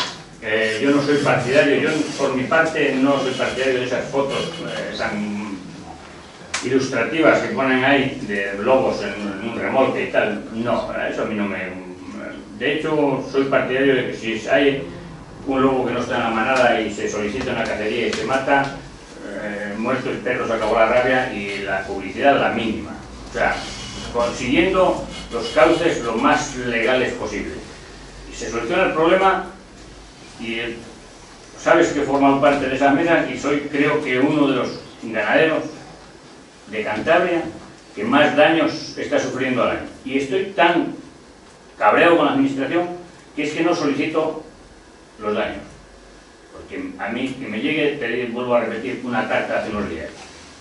Yo no soy partidario, yo por mi parte no soy partidario de esas fotos tan ilustrativas que ponen ahí de lobos en un remolque y tal. No, eso a mí no me... De hecho, soy partidario de que si hay un lobo que no está en la manada y se solicita una cacería y se mata, muerto el perro, se acabó la rabia y la publicidad la mínima. O sea, consiguiendo los cauces lo más legales posible. Y se soluciona el problema y sabes que he formado parte de esa mesa y soy, creo que, uno de los ganaderos de Cantabria que más daños está sufriendo al año. Y estoy tan cabreado con la administración que es que no solicito los daños. Porque a mí, que me llegue, vuelvo a repetir, una carta hace unos días.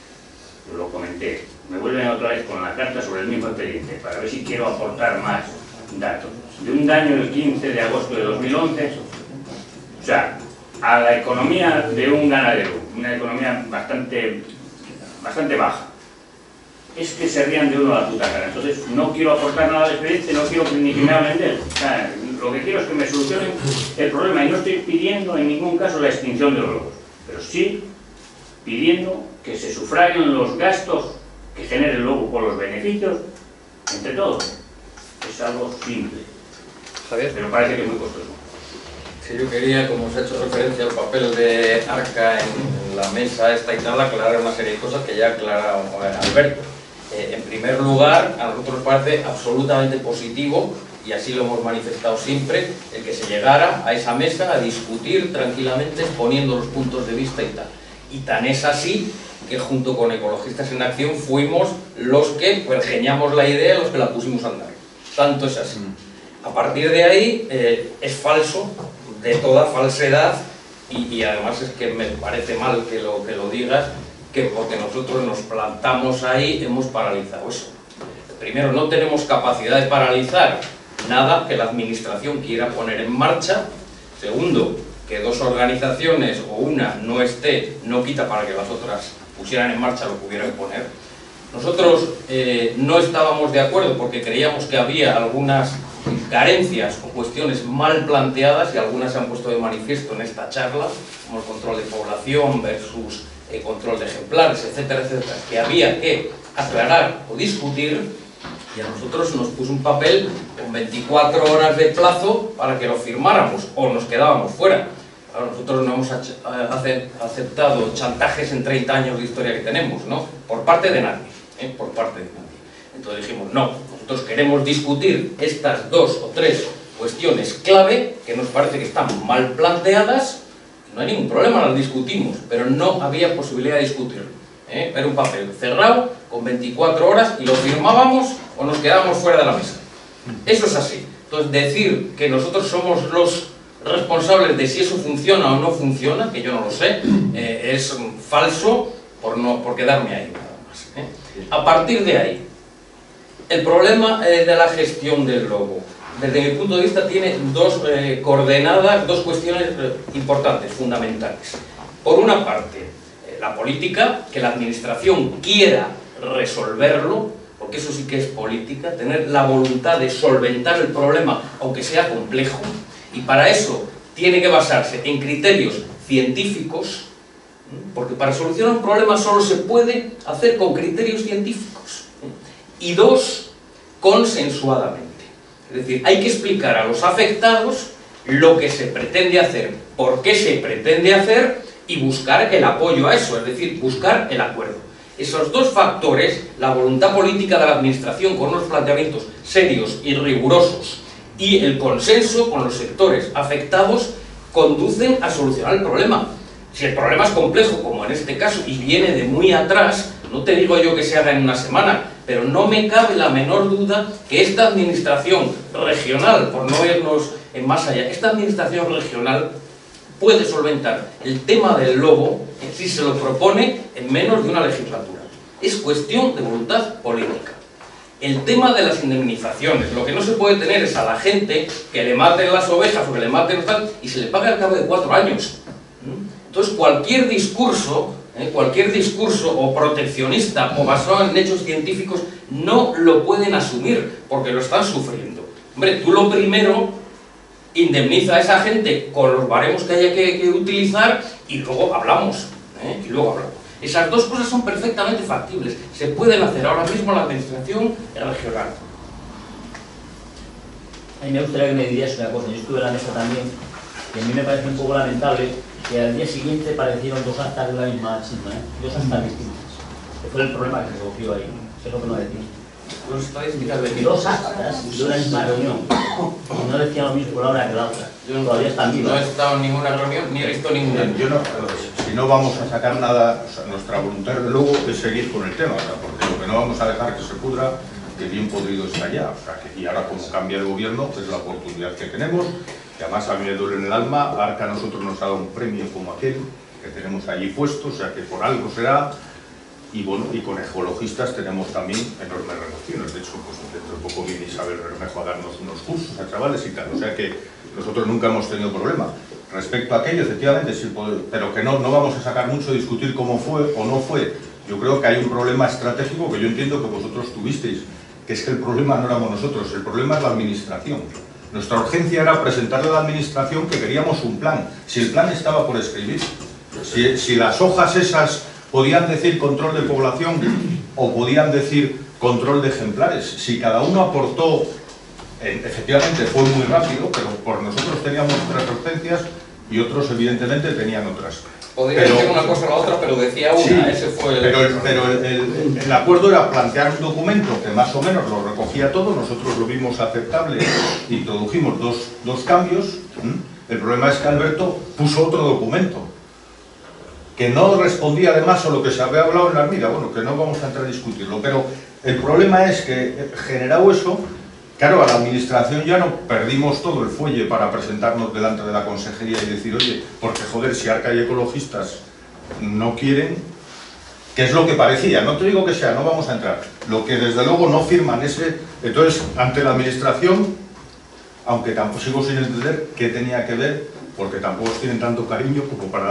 Yo lo comenté. Me vuelven otra vez con la carta sobre el mismo expediente, para ver si quiero aportar más datos. De un daño del 15 de agosto de 2011, o sea, a la economía de un ganadero, una economía bastante baja, es que se rían de uno a la puta cara. Entonces, no quiero aportar nada al expediente, no quiero ni que me hablen de él. O sea, lo que quiero es que me solucionen el problema y no estoy pidiendo en ningún caso la extinción de los lobos, pero sí pidiendo que se sufraguen los gastos que genere el lobo por los beneficios entre todos. Es algo simple, Javier, pero parece que es muy costoso. Sí, yo quería, como os he hecho referencia al papel de Arca en la mesa esta y tal, aclarar una serie de cosas que ya ha aclarado Alberto. En primer lugar, a nosotros nos parece absolutamente positivo, y así lo hemos manifestado siempre, el que se llegara a esa mesa a discutir tranquilamente, exponiendo los puntos de vista y tal. Y tan es así que junto con Ecologistas en Acción fuimos los que pergeñamos la idea, los que la pusimos a andar. Tanto es así. A partir de ahí es falso, de toda falsedad, y además es que me parece mal que lo digas, que porque nosotros nos plantamos ahí hemos paralizado eso. Primero, no tenemos capacidad de paralizar nada que la administración quiera poner en marcha. Segundo, que dos organizaciones o una no esté, no quita para que las otras pusieran en marcha lo que pudieran poner. Nosotros no estábamos de acuerdo porque creíamos que había algunas carencias o cuestiones mal planteadas, y algunas se han puesto de manifiesto en esta charla, como el control de población versus el control de ejemplares, etcétera, etcétera, que había que aclarar o discutir, y a nosotros nos puso un papel con 24 horas de plazo para que lo firmáramos o nos quedábamos fuera. Claro, nosotros no hemos aceptado chantajes en 30 años de historia que tenemos, ¿no? Por parte de nadie, por parte de nadie. Entonces dijimos, no, nosotros queremos discutir estas dos o tres cuestiones clave que nos parece que están mal planteadas. No hay ningún problema, las discutimos, pero no había posibilidad de discutirlo. Era un papel cerrado, con 24 horas, y lo firmábamos o nos quedábamos fuera de la mesa. Eso es así. Entonces, decir que nosotros somos los responsables de si eso funciona o no funciona, que yo no lo sé, es falso por quedarme ahí nada más. A partir de ahí, el problema de la gestión del lobo, desde mi punto de vista, tiene dos coordenadas, dos cuestiones importantes, fundamentales. Por una parte, la política, que la administración quiera resolverlo, porque eso sí que es política, tener la voluntad de solventar el problema, aunque sea complejo, y para eso tiene que basarse en criterios científicos, porque para solucionar un problema solo se puede hacer con criterios científicos, y dos, consensuadamente. Es decir, hay que explicar a los afectados lo que se pretende hacer, por qué se pretende hacer, y buscar el apoyo a eso, es decir, buscar el acuerdo. Esos dos factores, la voluntad política de la administración con unos planteamientos serios y rigurosos y el consenso con los sectores afectados, conducen a solucionar el problema. Si el problema es complejo, como en este caso, y viene de muy atrás, no te digo yo que se haga en una semana, pero no me cabe la menor duda que esta administración regional, por no irnos en más allá, esta administración regional puede solventar el tema del lobo si se lo propone en menos de una legislatura. Es cuestión de voluntad política. El tema de las indemnizaciones, lo que no se puede tener es a la gente que le maten las ovejas o que le maten tal y se le paga al cabo de 4 años. Entonces cualquier discurso o proteccionista o basado en hechos científicos no lo pueden asumir porque lo están sufriendo. Hombre, tú lo primero indemniza a esa gente con los baremos que haya que utilizar y luego hablamos, Esas dos cosas son perfectamente factibles, se pueden hacer ahora mismo en la administración regional. A mí me gustaría que me dirías una cosa, yo estuve en la mesa también, que a mí me parece un poco lamentable que al día siguiente parecieron 2 actas de la misma chisma, 2 actas distintas. Que fue el problema que se cogió ahí, que es lo que no decimos. 2 actas de una misma reunión. Y no decían lo mismo la una que la otra. Todavía están vivas. No he estado en ninguna reunión ni he visto ninguna. Si no vamos a sacar nada, o sea, nuestra voluntad de luego es seguir con el tema, o sea, porque lo que no vamos a dejar que se pudra, que bien podrido está ya. O sea, y ahora como cambia el gobierno, es la oportunidad que tenemos. Y además a mí me duele en el alma, Arca a nosotros nos ha dado un premio como aquel que tenemos allí puesto, o sea que por algo será. Y bueno, y con ecologistas tenemos también enormes relaciones. De hecho, pues dentro de poco viene Isabel Bermejo a darnos unos cursos a chavales y tal. O sea que nosotros nunca hemos tenido problema. Respecto a aquello, efectivamente, sí, pero que no vamos a sacar mucho a discutir cómo fue o no fue. Yo creo que hay un problema estratégico que yo entiendo que vosotros tuvisteis, que es que el problema no éramos nosotros, el problema es la administración. Nuestra urgencia era presentarle a la administración que queríamos un plan. Si el plan estaba por escribir, si las hojas esas podían decir control de población o podían decir control de ejemplares, si cada uno aportó, efectivamente fue muy rápido, pero por nosotros teníamos otras urgencias y otros evidentemente tenían otras. Podría decir una cosa o la otra, pero decía una, sí, ese fue el... Pero el acuerdo era plantear un documento que más o menos lo recogía todo, nosotros lo vimos aceptable, introdujimos dos cambios. El problema es que Alberto puso otro documento que no respondía además a lo que se había hablado en la Armida, bueno, que no vamos a entrar a discutirlo, pero el problema es que, generado eso, claro, a la administración ya no perdimos todo el fuelle para presentarnos delante de la consejería y decir, oye, porque joder, si Arca y ecologistas no quieren, ¿qué es lo que parecía? No te digo que sea, no vamos a entrar, lo que desde luego no firman ese, entonces, ante la administración, aunque tampoco sigo sin entender qué tenía que ver, porque tampoco tienen tanto cariño como para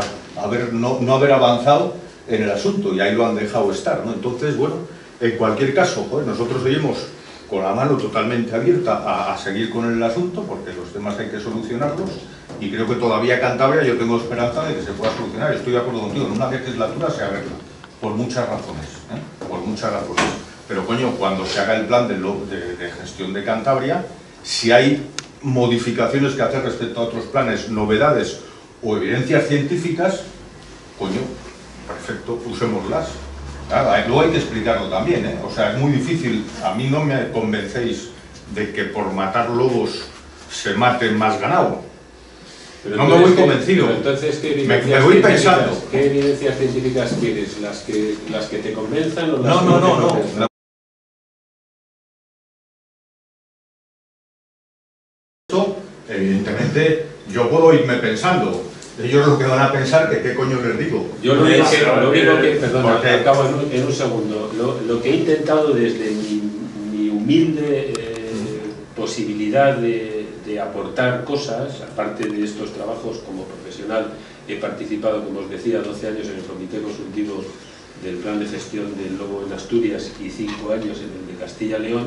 no haber avanzado en el asunto, y ahí lo han dejado estar, ¿no? Entonces, bueno, en cualquier caso, joder, nosotros seguimos con la mano totalmente abierta a seguir con el asunto, porque los temas hay que solucionarlos, y creo que todavía Cantabria yo tengo esperanza de que se pueda solucionar. Estoy de acuerdo contigo, en una legislatura se arregla, por muchas razones, por muchas razones. Pero coño, cuando se haga el plan de gestión de Cantabria, si hay modificaciones que hacer respecto a otros planes, novedades o evidencias científicas, coño, perfecto, usémoslas. Claro, luego hay que explicarlo también, o sea, es muy difícil, a mí no me convencéis de que por matar lobos se mate más ganado. Pero no me voy convencido. Entonces, me voy pensando. ¿Qué evidencias científicas quieres? ¿Las que te convenzan o las no. Evidentemente, yo puedo irme pensando. Ellos lo que van a pensar que qué coño les digo. Yo lo único que, perdona, acabo en un segundo. Lo que he intentado desde mi humilde posibilidad de aportar cosas, aparte de estos trabajos como profesional, he participado, como os decía, 12 años en el Comité Consultivo del plan de gestión del lobo en Asturias y 5 años en el de Castilla y León,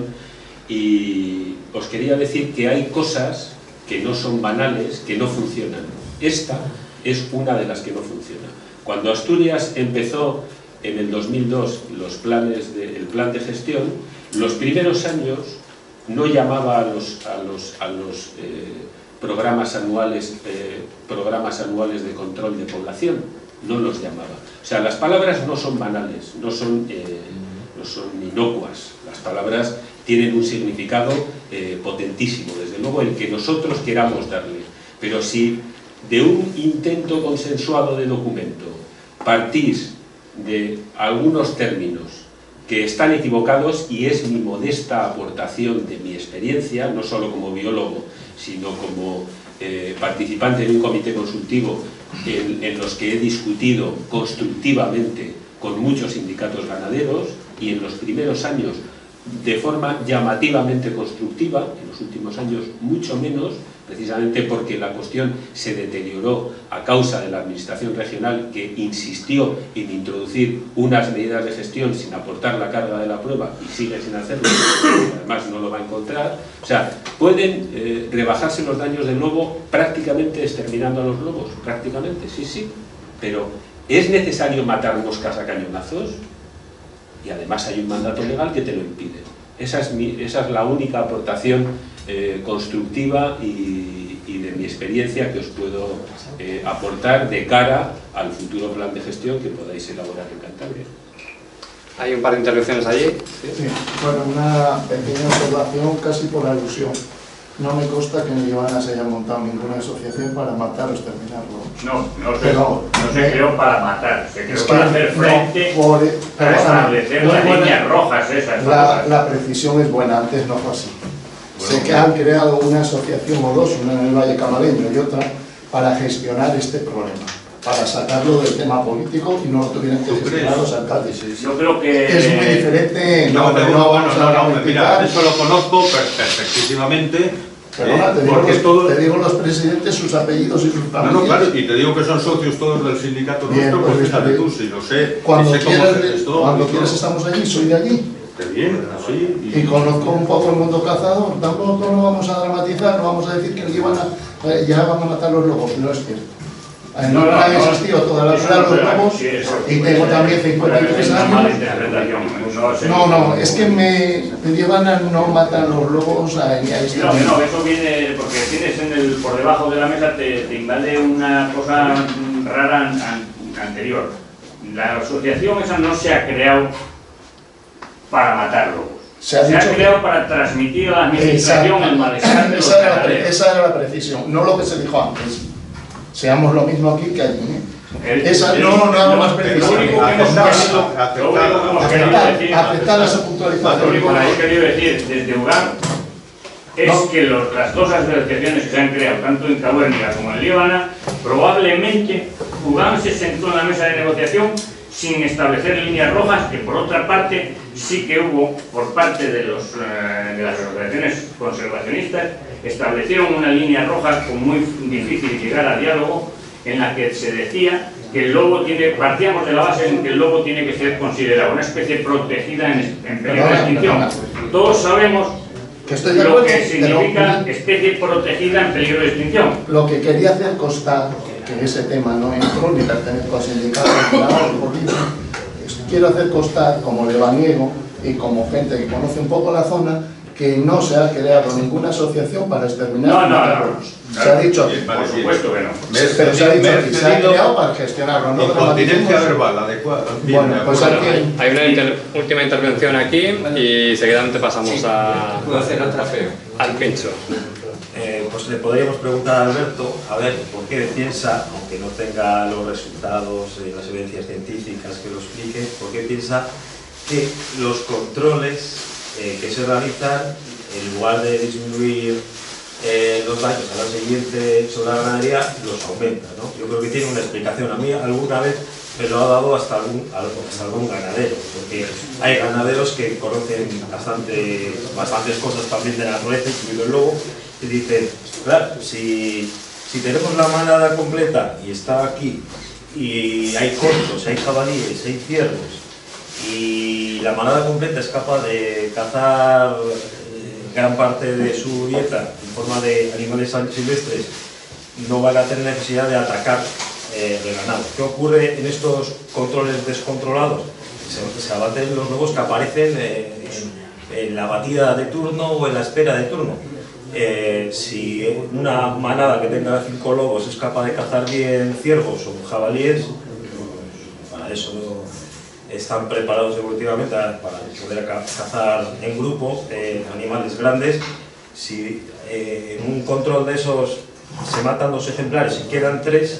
y os quería decir que hay cosas que no son banales, que no funcionan. Esta es una de las que no funciona. Cuando Asturias empezó en el 2002 el plan de gestión, los primeros años no llamaba a los programas anuales de control de población, no los llamaba. O sea, las palabras no son banales, no son inocuas. Las palabras tienen un significado potentísimo, desde luego el que nosotros queramos darle. Pero si de un intento consensuado de documento partís de algunos términos que están equivocados, y es mi modesta aportación de mi experiencia, no solo como biólogo, sino como participante de un comité consultivo en los que he discutido constructivamente con muchos sindicatos ganaderos, y en los primeros años de forma llamativamente constructiva, en los últimos años mucho menos, precisamente porque la cuestión se deterioró a causa de la administración regional, que insistió en introducir unas medidas de gestión sin aportar la carga de la prueba, y sigue sin hacerlo, además no lo va a encontrar. O sea, pueden rebajarse los daños del lobo prácticamente exterminando a los lobos, prácticamente, sí, pero ¿es necesario matar moscas a cañonazos? Y además hay un mandato legal que te lo impide. Esa es la única aportación constructiva y de mi experiencia que os puedo aportar de cara al futuro plan de gestión que podáis elaborar en Cantabria. Hay un par de intervenciones allí. Sí. Bueno, una pequeña observación casi por alusión. No me consta que en Líbana se haya montado ninguna asociación para matar o exterminarlo. No se creó para matar, se creó para hacer frente, para establecer las líneas rojas esas. La precisión es buena, antes no fue así. Sé que han creado una asociación o dos, una en el Valle Camaleño y otra, para gestionar este problema, para sacarlo del tema político y no lo tuvieran que gestionar los alcaldes. Yo creo que es muy diferente. No, mira, eso lo conozco perfectísimamente. Perdona, te digo los presidentes, sus apellidos y sus familias. No, claro, y te digo que son socios todos del sindicato nuestro, pues fíjate tú, si lo sé. Cuando quieras estamos allí, soy de allí. Bien, sí. Y conozco un poco el mundo cazador. Tampoco lo vamos a dramatizar, no vamos a decir que ya van a matar los lobos, no es cierto. No han existido toda la vida los lobos, y tengo también 53 años. No, es que me llevan a no matar los lobos a este no, eso viene porque tienes por debajo de la mesa te invade una cosa rara anterior. La asociación esa no se ha creado para matar lobos. Se ha creado para transmitir a la administración el malestar de los ganaderos. Esa era la precisión, no lo que se dijo antes. Seamos lo mismo aquí que allí. No hago más precisión. Aceptar esa puntualización. Lo único que hemos querido decir desde UGAM es que las dos asociaciones que se han creado, tanto en Cabuérniga como en Líbana, probablemente UGAM se sentó en la mesa de negociación sin establecer líneas rojas, que por otra parte sí que hubo por parte de las asociaciones conservacionistas, establecieron una línea roja con muy difícil llegar a diálogo, en la que se decía que el lobo partíamos de la base en que el lobo tiene que ser considerado una especie protegida en peligro de extinción. Todos sabemos lo que significa especie protegida en peligro de extinción. Lo que quería hacer constar, que en ese tema no entro ni pertenezco a sindicatos, quiero hacer constar como lebaniego y como gente que conoce un poco la zona, que no se ha creado ninguna asociación para exterminar los lobos. Se ha dicho aquí. Por supuesto que no. Pero se ha dicho aquí, se ha creado para gestionarlo. No continencia verbal adecuada. Bueno, pues aquí hay una última intervención aquí y seguidamente pasamos al pincho. Pues le podríamos preguntar a Alberto, a ver, ¿por qué piensa, aunque no tenga los resultados y las evidencias científicas que lo explique, por qué piensa que los controles que se realizan, en lugar de disminuir los daños a la siguiente sobre la ganadería, los aumenta, ¿no? Yo creo que tiene una explicación. A mí alguna vez me lo ha dado hasta algún ganadero, porque hay ganaderos que conocen bastantes cosas también de la naturaleza, incluido el lobo, y dicen, claro, si tenemos la manada completa y está aquí, y hay cortos, hay jabalíes, hay ciervos, y la manada completa es capaz de cazar gran parte de su dieta en forma de animales silvestres, no van a tener necesidad de atacar el ganado. ¿Qué ocurre en estos controles descontrolados? Se abaten los lobos que aparecen en la batida de turno o en la espera de turno. Si una manada que tenga 5 lobos es capaz de cazar 10 ciervos o jabalíes, para eso están preparados evolutivamente para poder cazar en grupo animales grandes. Si en un control de esos se matan 2 ejemplares y quedan 3,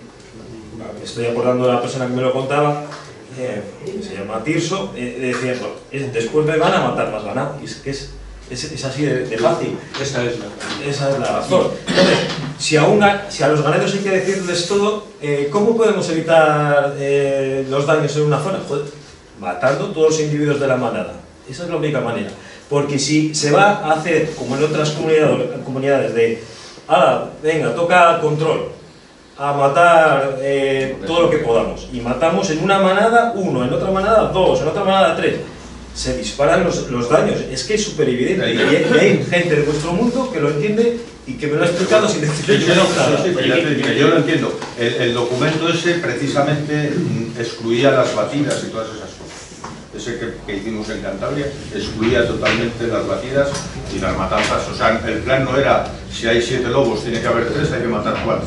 estoy acordando de la persona que me lo contaba, se llama Tirso, decía, después me van a matar más ganado, y es que es así de fácil. Esa es la razón. Entonces, si a los ganaderos hay que decirles todo, ¿cómo podemos evitar los daños en una zona? Joder, matando todos los individuos de la manada. Esa es la única manera. Porque si se va a hacer, como en otras comunidades de, venga, toca control, a matar todo lo que podamos, y matamos en una manada 1, en otra manada 2, en otra manada 3, se disparan los daños. Es que es súper evidente, y hay gente de vuestro mundo que lo entiende y que me lo ha explicado sin decirle yo nada. Yo lo entiendo. El documento ese precisamente excluía las batidas y todas esas cosas. Ese que hicimos en Cantabria excluía totalmente las batidas y las matanzas. O sea, el plan no era, si hay 7 lobos tiene que haber 3, hay que matar 4.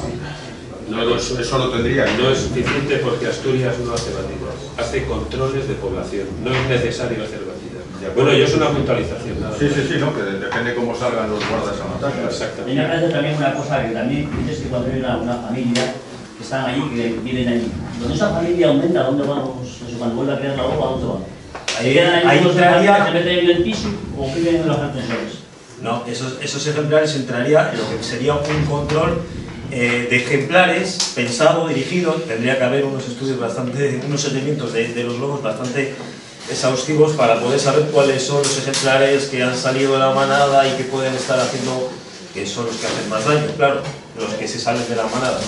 Eso lo tendría. No es suficiente porque Asturias no hace batidas, hace controles de población, no es necesario hacer batidas. Bueno, yo es una puntualización. Sí, no, que depende cómo salgan los guardas a matar. A mí me parece también una cosa que también dices que cuando hay una familia que están allí, que viven allí, cuando esa familia aumenta, ¿a dónde vamos? Eso, cuando vuelve a crear la boca, ¿a dónde van? ¿Ahí entraría... ¿Se meten en el piso o viven en los ascensores? No, esos ejemplares entraría en lo que sería un control de ejemplares pensado, dirigido. Tendría que haber unos estudios unos seguimientos de los lobos bastante exhaustivos para poder saber cuáles son los ejemplares que han salido de la manada y que pueden estar haciendo, que son los que hacen más daño, claro, los que se salen de la manada.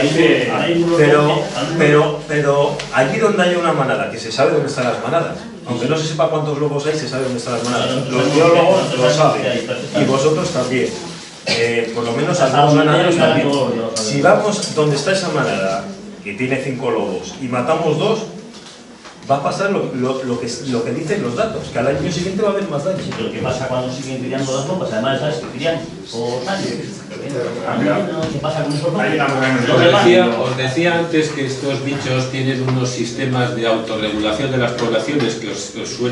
Pero allí donde haya una manada, que se sabe dónde están las manadas, aunque no se sepa cuántos lobos hay, se sabe dónde están las manadas. Los biólogos lo saben, y vosotros también. Por lo menos algunos ganaderos también. Si vamos donde está esa manada, que tiene 5 lobos, y matamos 2, va a pasar lo que dicen los datos, que al año siguiente va a haber más daños. Sí, pero ¿qué pasa cuando siguen criando las bombas? Además, ¿sabes que crían por años? ¿Qué pasa con esos bombas? Os decía antes que estos bichos tienen unos sistemas de autorregulación de las poblaciones que os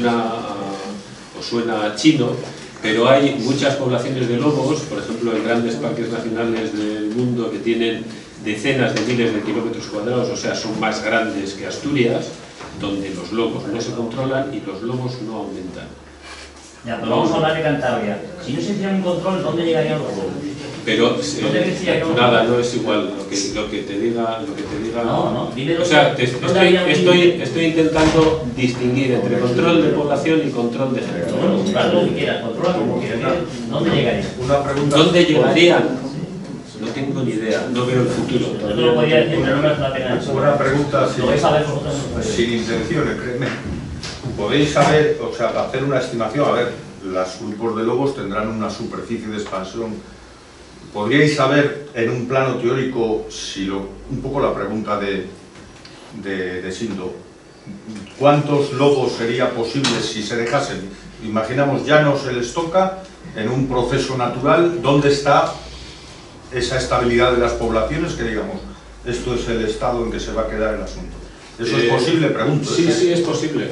suena chino, pero hay muchas poblaciones de lobos, por ejemplo en grandes parques nacionales del mundo que tienen decenas de miles de kilómetros cuadrados, o sea, son más grandes que Asturias, donde los lobos no se controlan y los lobos no aumentan. Ya, pero vamos a hablar de Cantabria. Si no se hiciera un control, ¿dónde llegarían los lobos? Pero nada, no es igual lo que te diga. No, dime o sea, estoy intentando distinguir entre control de población y control de género. Bueno, claro, lo que quieras, controla como quieras. ¿Dónde llegarían? Una pregunta. ¿Dónde llegarían? No tengo ni idea, no veo el futuro. Yo te lo podría decir, pero no me hace la pena. Una pregunta sin intenciones, créeme. ¿Podéis saber, o sea, hacer una estimación? A ver, los grupos de lobos tendrán una superficie de expansión. ¿Podríais saber en un plano teórico, un poco la pregunta de Sindo, cuántos lobos sería posible si se dejasen? Imaginamos, ya no se les toca, en un proceso natural, ¿dónde está esa estabilidad de las poblaciones que digamos, esto es el estado en que se va a quedar el asunto? ¿Eso es posible? Pregunto. Sí, es posible.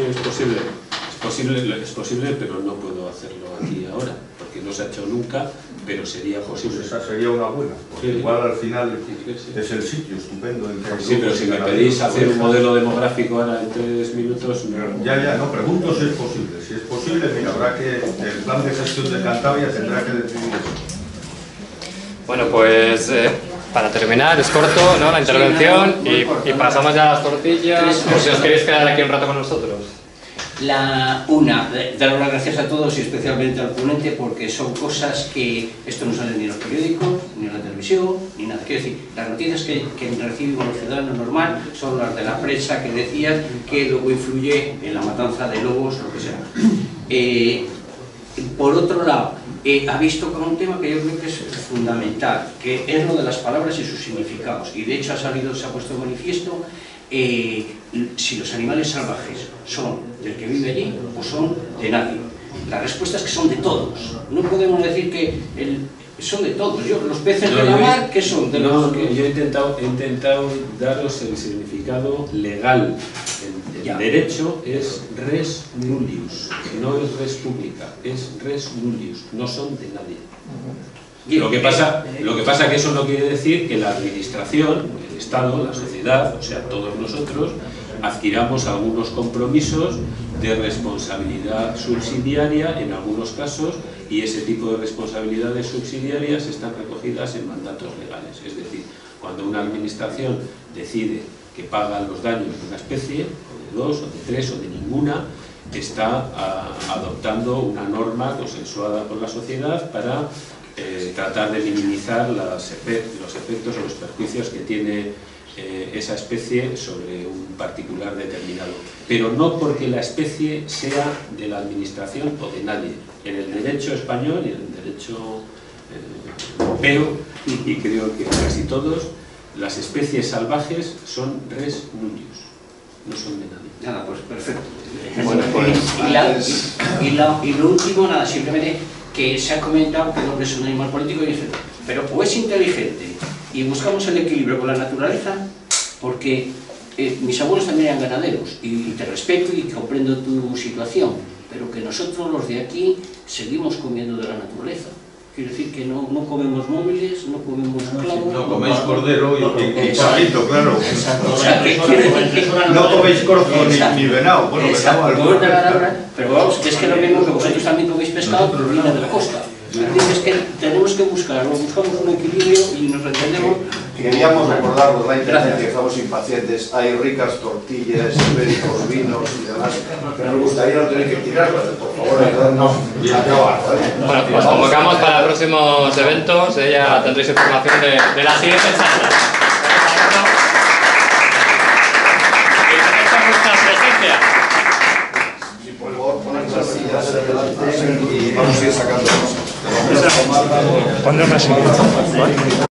Es posible, pero no puedo hacerlo aquí ahora, porque no se ha hecho nunca, pero sería posible. Pues esa sería una buena, porque igual al final es el sitio estupendo en que... Sí, pero si me pedís hacer un modelo demográfico ahora en 3 minutos... No. Ya, no pregunto si es posible. Si es posible, mira, habrá que... El plan de gestión de Cantabria tendrá que decidir eso. Bueno, pues para terminar, es corto, ¿no?, la intervención y pasamos ya a las tortillas, por si os queréis quedar aquí un rato con nosotros. Dar las gracias a todos y especialmente al ponente, porque son cosas que esto no sale ni en los periódicos, ni en la televisión, ni nada. Quiero decir, las noticias que recibimos los ciudadanos normal son las de la prensa que decían que luego influye en la matanza de lobos o lo que sea. Por otro lado, habéis tocado un tema que yo creo que es fundamental, que es lo de las palabras y sus significados. Y de hecho se ha puesto de manifiesto si los animales salvajes son del que vive allí o son de nadie. La respuesta es que son de todos. No podemos decir que son de todos. Los peces de la mar, ¿qué son? Yo he intentado daros el significado legal. El derecho es res nullius, no es res pública, es res nullius, no son de nadie. Lo que pasa que eso no quiere decir que la administración, el Estado, la sociedad, o sea, todos nosotros, adquiramos algunos compromisos de responsabilidad subsidiaria en algunos casos, y ese tipo de responsabilidades subsidiarias están recogidas en mandatos legales. Es decir, cuando una administración decide que paga los daños de una especie, o de dos, o de tres, o de ninguna, está adoptando una norma consensuada por la sociedad para tratar de minimizar los efectos o los perjuicios que tiene esa especie sobre un particular determinado. Pero no porque la especie sea de la administración o de nadie. En el derecho español y en el derecho europeo, y creo que casi todos, las especies salvajes son res nullius, no son de nadie. Nada, pues perfecto. Bueno, pues, y lo último, nada, simplemente que se ha comentado que el hombre es un animal político, pero o es inteligente y buscamos el equilibrio con la naturaleza, porque mis abuelos también eran ganaderos y te respeto y comprendo tu situación, pero que nosotros los de aquí seguimos comiendo de la naturaleza. Quiero decir que no comemos móviles, no comemos clavos... No coméis cordero y pajito, claro. Exacto. O sea, no coméis corzo ni venado. Bueno, venado, pero vamos, que es que lo mismo que vosotros también coméis pescado, pero viene de la costa. Es que tenemos que buscamos un equilibrio y nos entendemos. Queríamos recordaros la intención que estamos impacientes. Hay ricas tortillas, ibéricos, vinos y demás, pero nos gustaría no tener que tirarlas. Por favor, ayúdanos a acabar. Bueno, pues convocamos para próximos eventos. Ya tendréis información de la siguiente charla. Por favor, ponen las sillas adelante y vamos a ir sacando cosas. Pondré una silla.